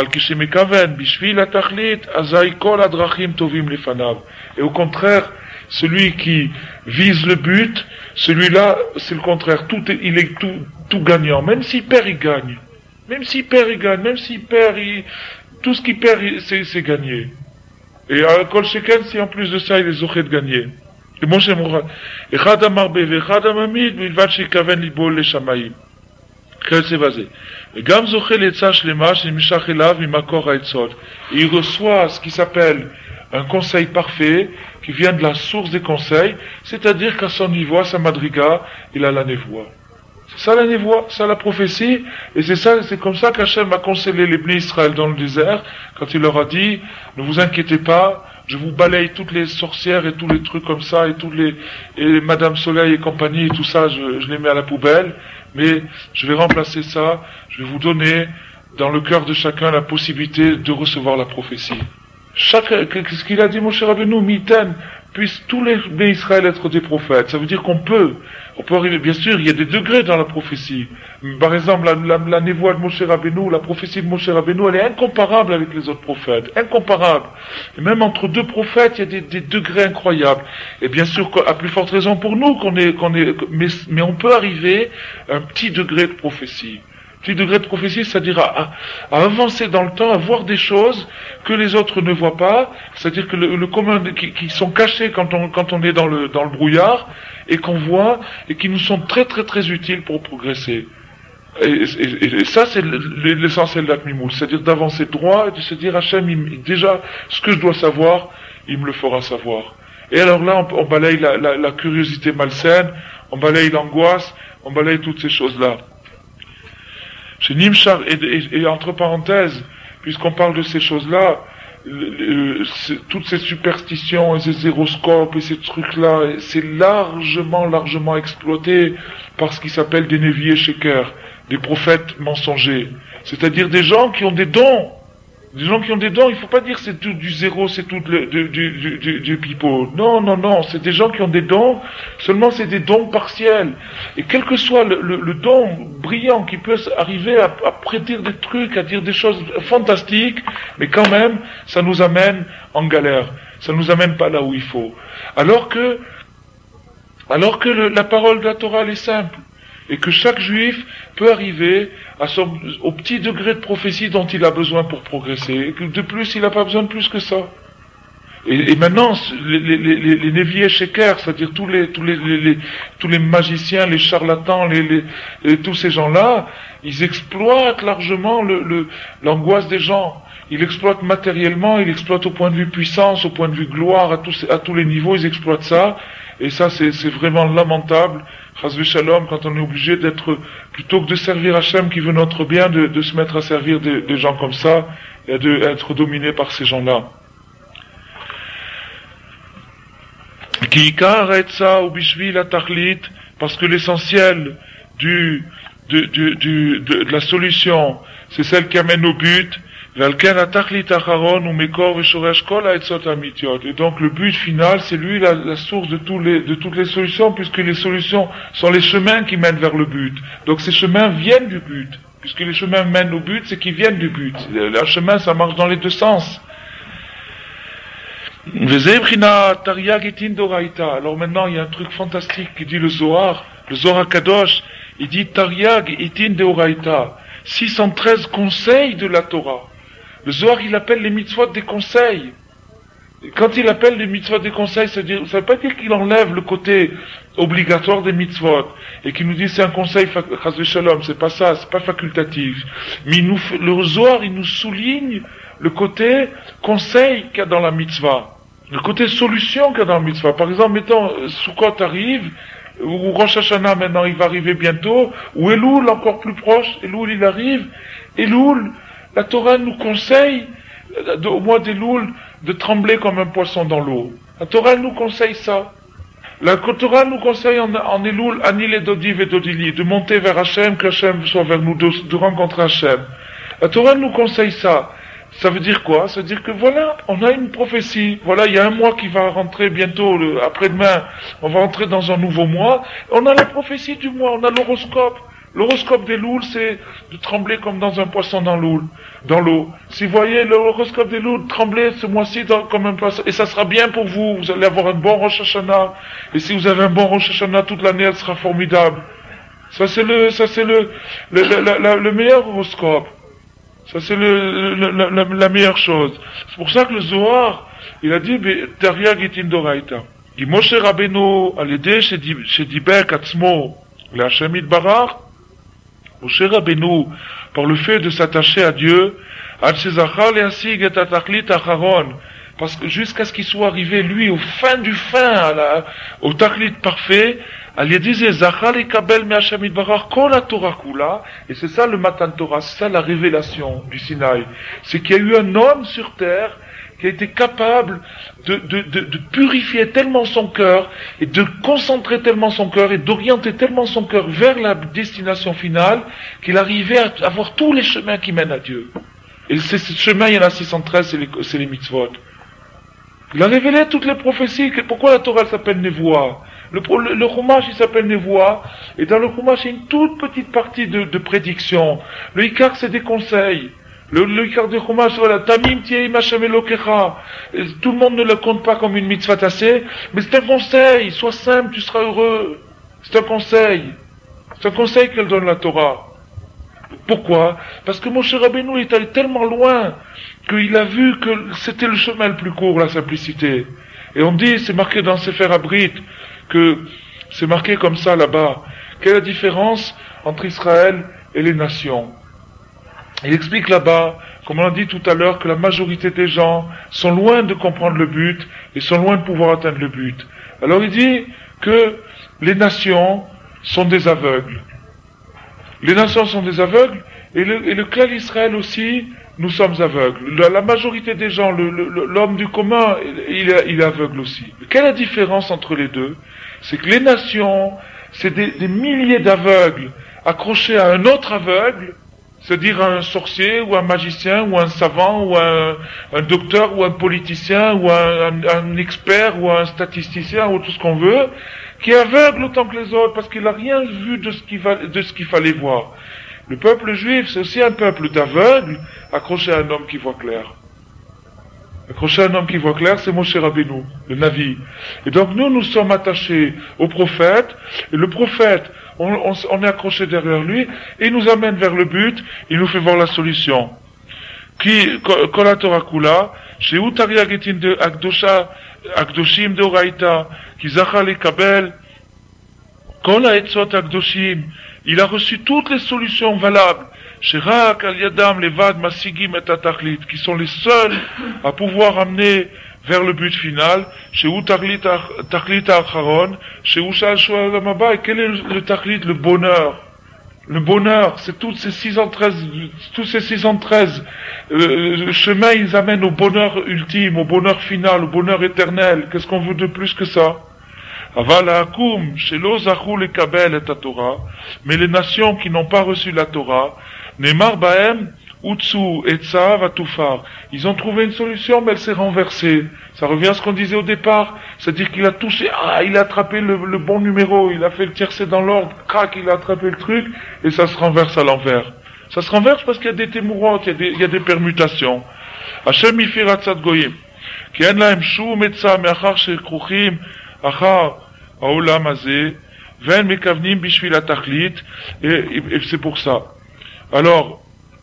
Et au contraire, celui qui vise le but, celui-là, c'est le contraire, tout est, il est tout, tout gagnant. Même s'il perd, il gagne. Même s'il perd, il gagne. Même s'il perd, il, tout ce qu'il perd, c'est, c'est gagné. Et à Kol Sheken, si en plus de ça, il est zoché de gagner. Et Moshe Mourad. Echad amarbe ve'echad amamid, bilvad shekaven libo leshamayim. Quel c'est vasé. Et gam zoché l'etza shlema, shemishach elav mimakor ha'etzot. Et il reçoit ce qui s'appelle un conseil parfait, qui vient de la source des conseils, c'est-à-dire qu'à son niveau, à sa madriga, il a la névoie. C'est ça la névoie, ça la prophétie, et c'est ça, c'est comme ça qu'Hachem a conseillé les Bnei Israël dans le désert, quand il leur a dit, ne vous inquiétez pas, je vous balaye toutes les sorcières et tous les trucs comme ça, et tous les, et Madame Soleil et compagnie, et tout ça, je, je les mets à la poubelle, mais je vais remplacer ça, je vais vous donner, dans le cœur de chacun, la possibilité de recevoir la prophétie. Chaque, ce qu'il a dit, Moshe Rabbeinu, Miten, puissent tous les Bnei Israël être des prophètes. Ça veut dire qu'on peut, on peut arriver, bien sûr, il y a des degrés dans la prophétie. Par exemple, la, la, la névoie de Moshe Rabbeinu, la prophétie de Moshe Rabbeinu, elle est incomparable avec les autres prophètes. Incomparable. Et même entre deux prophètes, il y a des, des degrés incroyables. Et bien sûr, à plus forte raison pour nous, qu'on est, qu'on est, mais, mais on peut arriver à un petit degré de prophétie. Petit degré de prophétie, c'est-à-dire à, à avancer dans le temps, à voir des choses que les autres ne voient pas, c'est-à-dire que le, le commun, qui, qui sont cachés quand on, quand on est dans le, dans le brouillard, et qu'on voit, et qui nous sont très très très utiles pour progresser. Et, et, et ça, c'est l'essentiel de l'Akmimoul, c'est-à-dire d'avancer droit, et de se dire, Hachem, il, déjà, ce que je dois savoir, il me le fera savoir. Et alors là, on, on balaye la, la, la curiosité malsaine, on balaye l'angoisse, on balaye toutes ces choses-là. Chez Nimchar, et, et, et entre parenthèses, puisqu'on parle de ces choses-là, le, le, toutes ces superstitions et ces horoscopes et ces trucs-là, c'est largement, largement exploité par ce qui s'appelle des Nevié Sheker, des prophètes mensongers. C'est-à-dire des gens qui ont des dons. Des gens qui ont des dons, il faut pas dire c'est tout du zéro, c'est tout le, du, du, du, du pipeau. Non, non, non, c'est des gens qui ont des dons, seulement c'est des dons partiels. Et quel que soit le, le, le don brillant qui peut arriver à, à prédire des trucs, à dire des choses fantastiques, mais quand même, ça nous amène en galère. Ça nous amène pas là où il faut. Alors que, alors que le, la parole de la Torah, elle est simple. Et que chaque juif peut arriver à son, au petit degré de prophétie dont il a besoin pour progresser. Et que de plus, il n'a pas besoin de plus que ça. Et, et maintenant, les, les, les, les Nevié Sheker, c'est-à-dire tous les, tous les, les, les, tous les magiciens, les charlatans, les, les, les, tous ces gens-là, ils exploitent largement le, le, l'angoisse des gens. Ils exploitent matériellement, ils exploitent au point de vue puissance, au point de vue gloire, à tous, à tous les niveaux, ils exploitent ça. Et ça, c'est, c'est vraiment lamentable. Chas Shalom, quand on est obligé d'être, plutôt que de servir Hachem qui veut notre bien, de, de se mettre à servir des, des gens comme ça, et d'être dominé par ces gens-là. Parce que l'essentiel du, de, de, de, de, de la solution, c'est celle qui amène au but. Et donc le but final, c'est lui la, la source de, tous les, de toutes les solutions, puisque les solutions sont les chemins qui mènent vers le but. Donc ces chemins viennent du but. Puisque les chemins mènent au but, c'est qu'ils viennent du but. Le chemin, ça marche dans les deux sens. Alors maintenant, il y a un truc fantastique qui dit le Zohar, le Zohar Kadosh, il dit Tariag itin deoraita, six cent treize conseils de la Torah. Le Zohar, il appelle les mitzvot des conseils. Et quand il appelle les mitzvot des conseils, ça ne veut pas dire qu'il enlève le côté obligatoire des mitzvot, et qu'il nous dit c'est un conseil, chas v'shalom, c'est pas ça, c'est pas facultatif. Mais il nous, le Zohar, il nous souligne le côté conseil qu'il y a dans la mitzvah, le côté solution qu'il y a dans la mitzvah. Par exemple, mettons, Sukkot arrive, ou Rosh Hashanah maintenant, il va arriver bientôt, ou Elul, encore plus proche, Elul il arrive, Elul, la Torah nous conseille, au mois d'Elul, de trembler comme un poisson dans l'eau. La Torah nous conseille ça. La Torah nous conseille en, en Elul, Anil et Dodiv et Dodili, de monter vers Hachem, que Hachem soit vers nous, de, de rencontrer Hachem. La Torah nous conseille ça. Ça veut dire quoi? Ça veut dire que voilà, on a une prophétie. Voilà, il y a un mois qui va rentrer bientôt, le, après-demain, on va rentrer dans un nouveau mois. On a la prophétie du mois, on a l'horoscope. L'horoscope des louls, c'est de trembler comme dans un poisson dans l'eau. Dans l'eau. Si vous voyez l'horoscope des louls, trembler ce mois-ci dans- comme un poisson, et ça sera bien pour vous, vous allez avoir un bon Rosh Hashanah, et si vous avez un bon Rosh Hashanah, toute l'année, elle sera formidable. Ça c'est le, ça c'est le, le, le, le, le- le meilleur horoscope. Ça c'est le, le- le- la, la meilleure chose. C'est pour ça que le Zohar, il a dit, Taria Gitin Doraita. Qui Moshe Rabbeinu, à l'aider chez Dibek Atzmo, le Hashem Yitbarach, Moshe Rabbeinu, par le fait de s'attacher à Dieu, Ad Shezachar Leasig et Atachlit Acharon, parce que jusqu'à ce qu'il soit arrivé, lui, au fin du fin, à la, au Tachlit parfait, il disait, Zachar et Kabel me Hashem Yitbarach, Kol la Torah Kula, et c'est ça le Matan Torah, c'est ça la révélation du Sinaï. C'est qu'il y a eu un homme sur terre, qui a été capable de, de, de, de purifier tellement son cœur, et de concentrer tellement son cœur, et d'orienter tellement son cœur vers la destination finale, qu'il arrivait à avoir tous les chemins qui mènent à Dieu. Et ces chemins, il y en a six cent treize, c'est les, c'est les mitzvot. Il a révélé toutes les prophéties. Pourquoi la Torah elle s'appelle Nevoah? Le, le, le Chumash, il s'appelle Nevoah, et dans le Chumash, il y a une toute petite partie de, de prédiction. Le Ikar, c'est des conseils. Le, le Ikar de Chumash, voilà, Tamim Tieim Hashem Elokecha. Tout le monde ne le compte pas comme une mitzvah tassée, mais c'est un conseil. Sois simple, tu seras heureux. C'est un conseil. C'est un conseil qu'elle donne la Torah. Pourquoi? Parce que Moshe Rabbeinu est allé tellement loin qu'il a vu que c'était le chemin le plus court, la simplicité. Et on dit, c'est marqué dans Sefer Abrit, que c'est marqué comme ça là-bas. Quelle est la différence entre Israël et les nations? Il explique là-bas, comme on l'a dit tout à l'heure, que la majorité des gens sont loin de comprendre le but et sont loin de pouvoir atteindre le but. Alors il dit que les nations sont des aveugles. Les nations sont des aveugles, et le, et le clan d'Israël aussi, nous sommes aveugles. La, la majorité des gens, le, le, l'homme du commun, il est, il est aveugle aussi. Quelle est la différence entre les deux? C'est que les nations, c'est des, des milliers d'aveugles accrochés à un autre aveugle, c'est-à-dire un sorcier, ou un magicien, ou un savant, ou un, un docteur, ou un politicien, ou un, un, un expert, ou un statisticien, ou tout ce qu'on veut, qui est aveugle autant que les autres, parce qu'il n'a rien vu de ce qu'il va, de ce qu'il fallait voir. Le peuple juif, c'est aussi un peuple d'aveugles, accroché à un homme qui voit clair. Accroché à un homme qui voit clair, c'est Moshe Rabbeinu, le Navi. Et donc nous, nous sommes attachés au prophète, et le prophète, on, on, on est accroché derrière lui, et il nous amène vers le but, il nous fait voir la solution. Qui, Kol la Torah Kula, chez Utaria Getin de Akdosha, Akdoshim de Oraita, qui Zachar le Kabel, Kol Haetzot Akdoshim, il a reçu toutes les solutions valables, chez Rak Al Yadam Levad Masigim et Atachlit, qui sont les seuls à pouvoir amener vers le but final, chez Utachlit Acharon, chez Ushal Shoal Maba, et quel est le, le Tachlit, le bonheur? Le bonheur, c'est toutes ces six cent treize, tous ces six cent treize euh, chemins, ils amènent au bonheur ultime, au bonheur final, au bonheur éternel. Qu'est-ce qu'on veut de plus que ça? Aval ha'akum, shelo zachu lekabel et Torah, mais les nations qui n'ont pas reçu la Torah, nemar bahem utsu etza vatufar. Ils ont trouvé une solution, mais elle s'est renversée. Ça revient à ce qu'on disait au départ, c'est-à-dire qu'il a touché, ah, il a attrapé le, le bon numéro, il a fait le tiercé dans l'ordre, crac, il a attrapé le truc, et ça se renverse à l'envers. Ça se renverse parce qu'il y a des témourantes, il y a des, il y a des permutations. Hashem ifir atzad goyim, ki en lahem shum etza me'achar shekruchim achar ha'olam hazeh, ve'en mekavnim bishvil ha'tachlit, et, et, et c'est pour ça. Alors,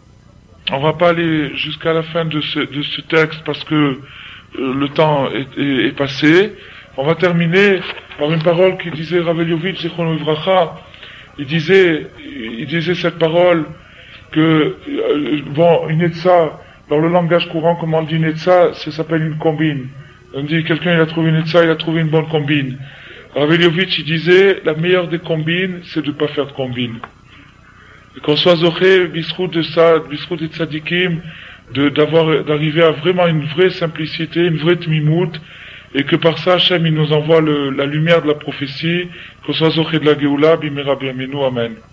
on va pas aller jusqu'à la fin de ce, de ce texte parce que euh, le temps est, est, est passé. On va terminer par une parole qui disait Rav Eliovitch Zichrono Livracha. Il disait, il disait cette parole que euh, bon, une etza, dans le langage courant, comme on dit une etza, ça s'appelle une combine. On dit quelqu'un il a trouvé une etza, il a trouvé une bonne combine. Rav Eliovitch il disait la meilleure des combines, c'est de ne pas faire de combine. Et qu'on soit zoché, bisrout de ça, bisrout de tzadikim, de, d'avoir, d'arriver à vraiment une vraie simplicité, une vraie tmimout, et que par ça, Hachem, il nous envoie le, la lumière de la prophétie, qu'on soit zoché de la Géoula, bimera biamenu, amen.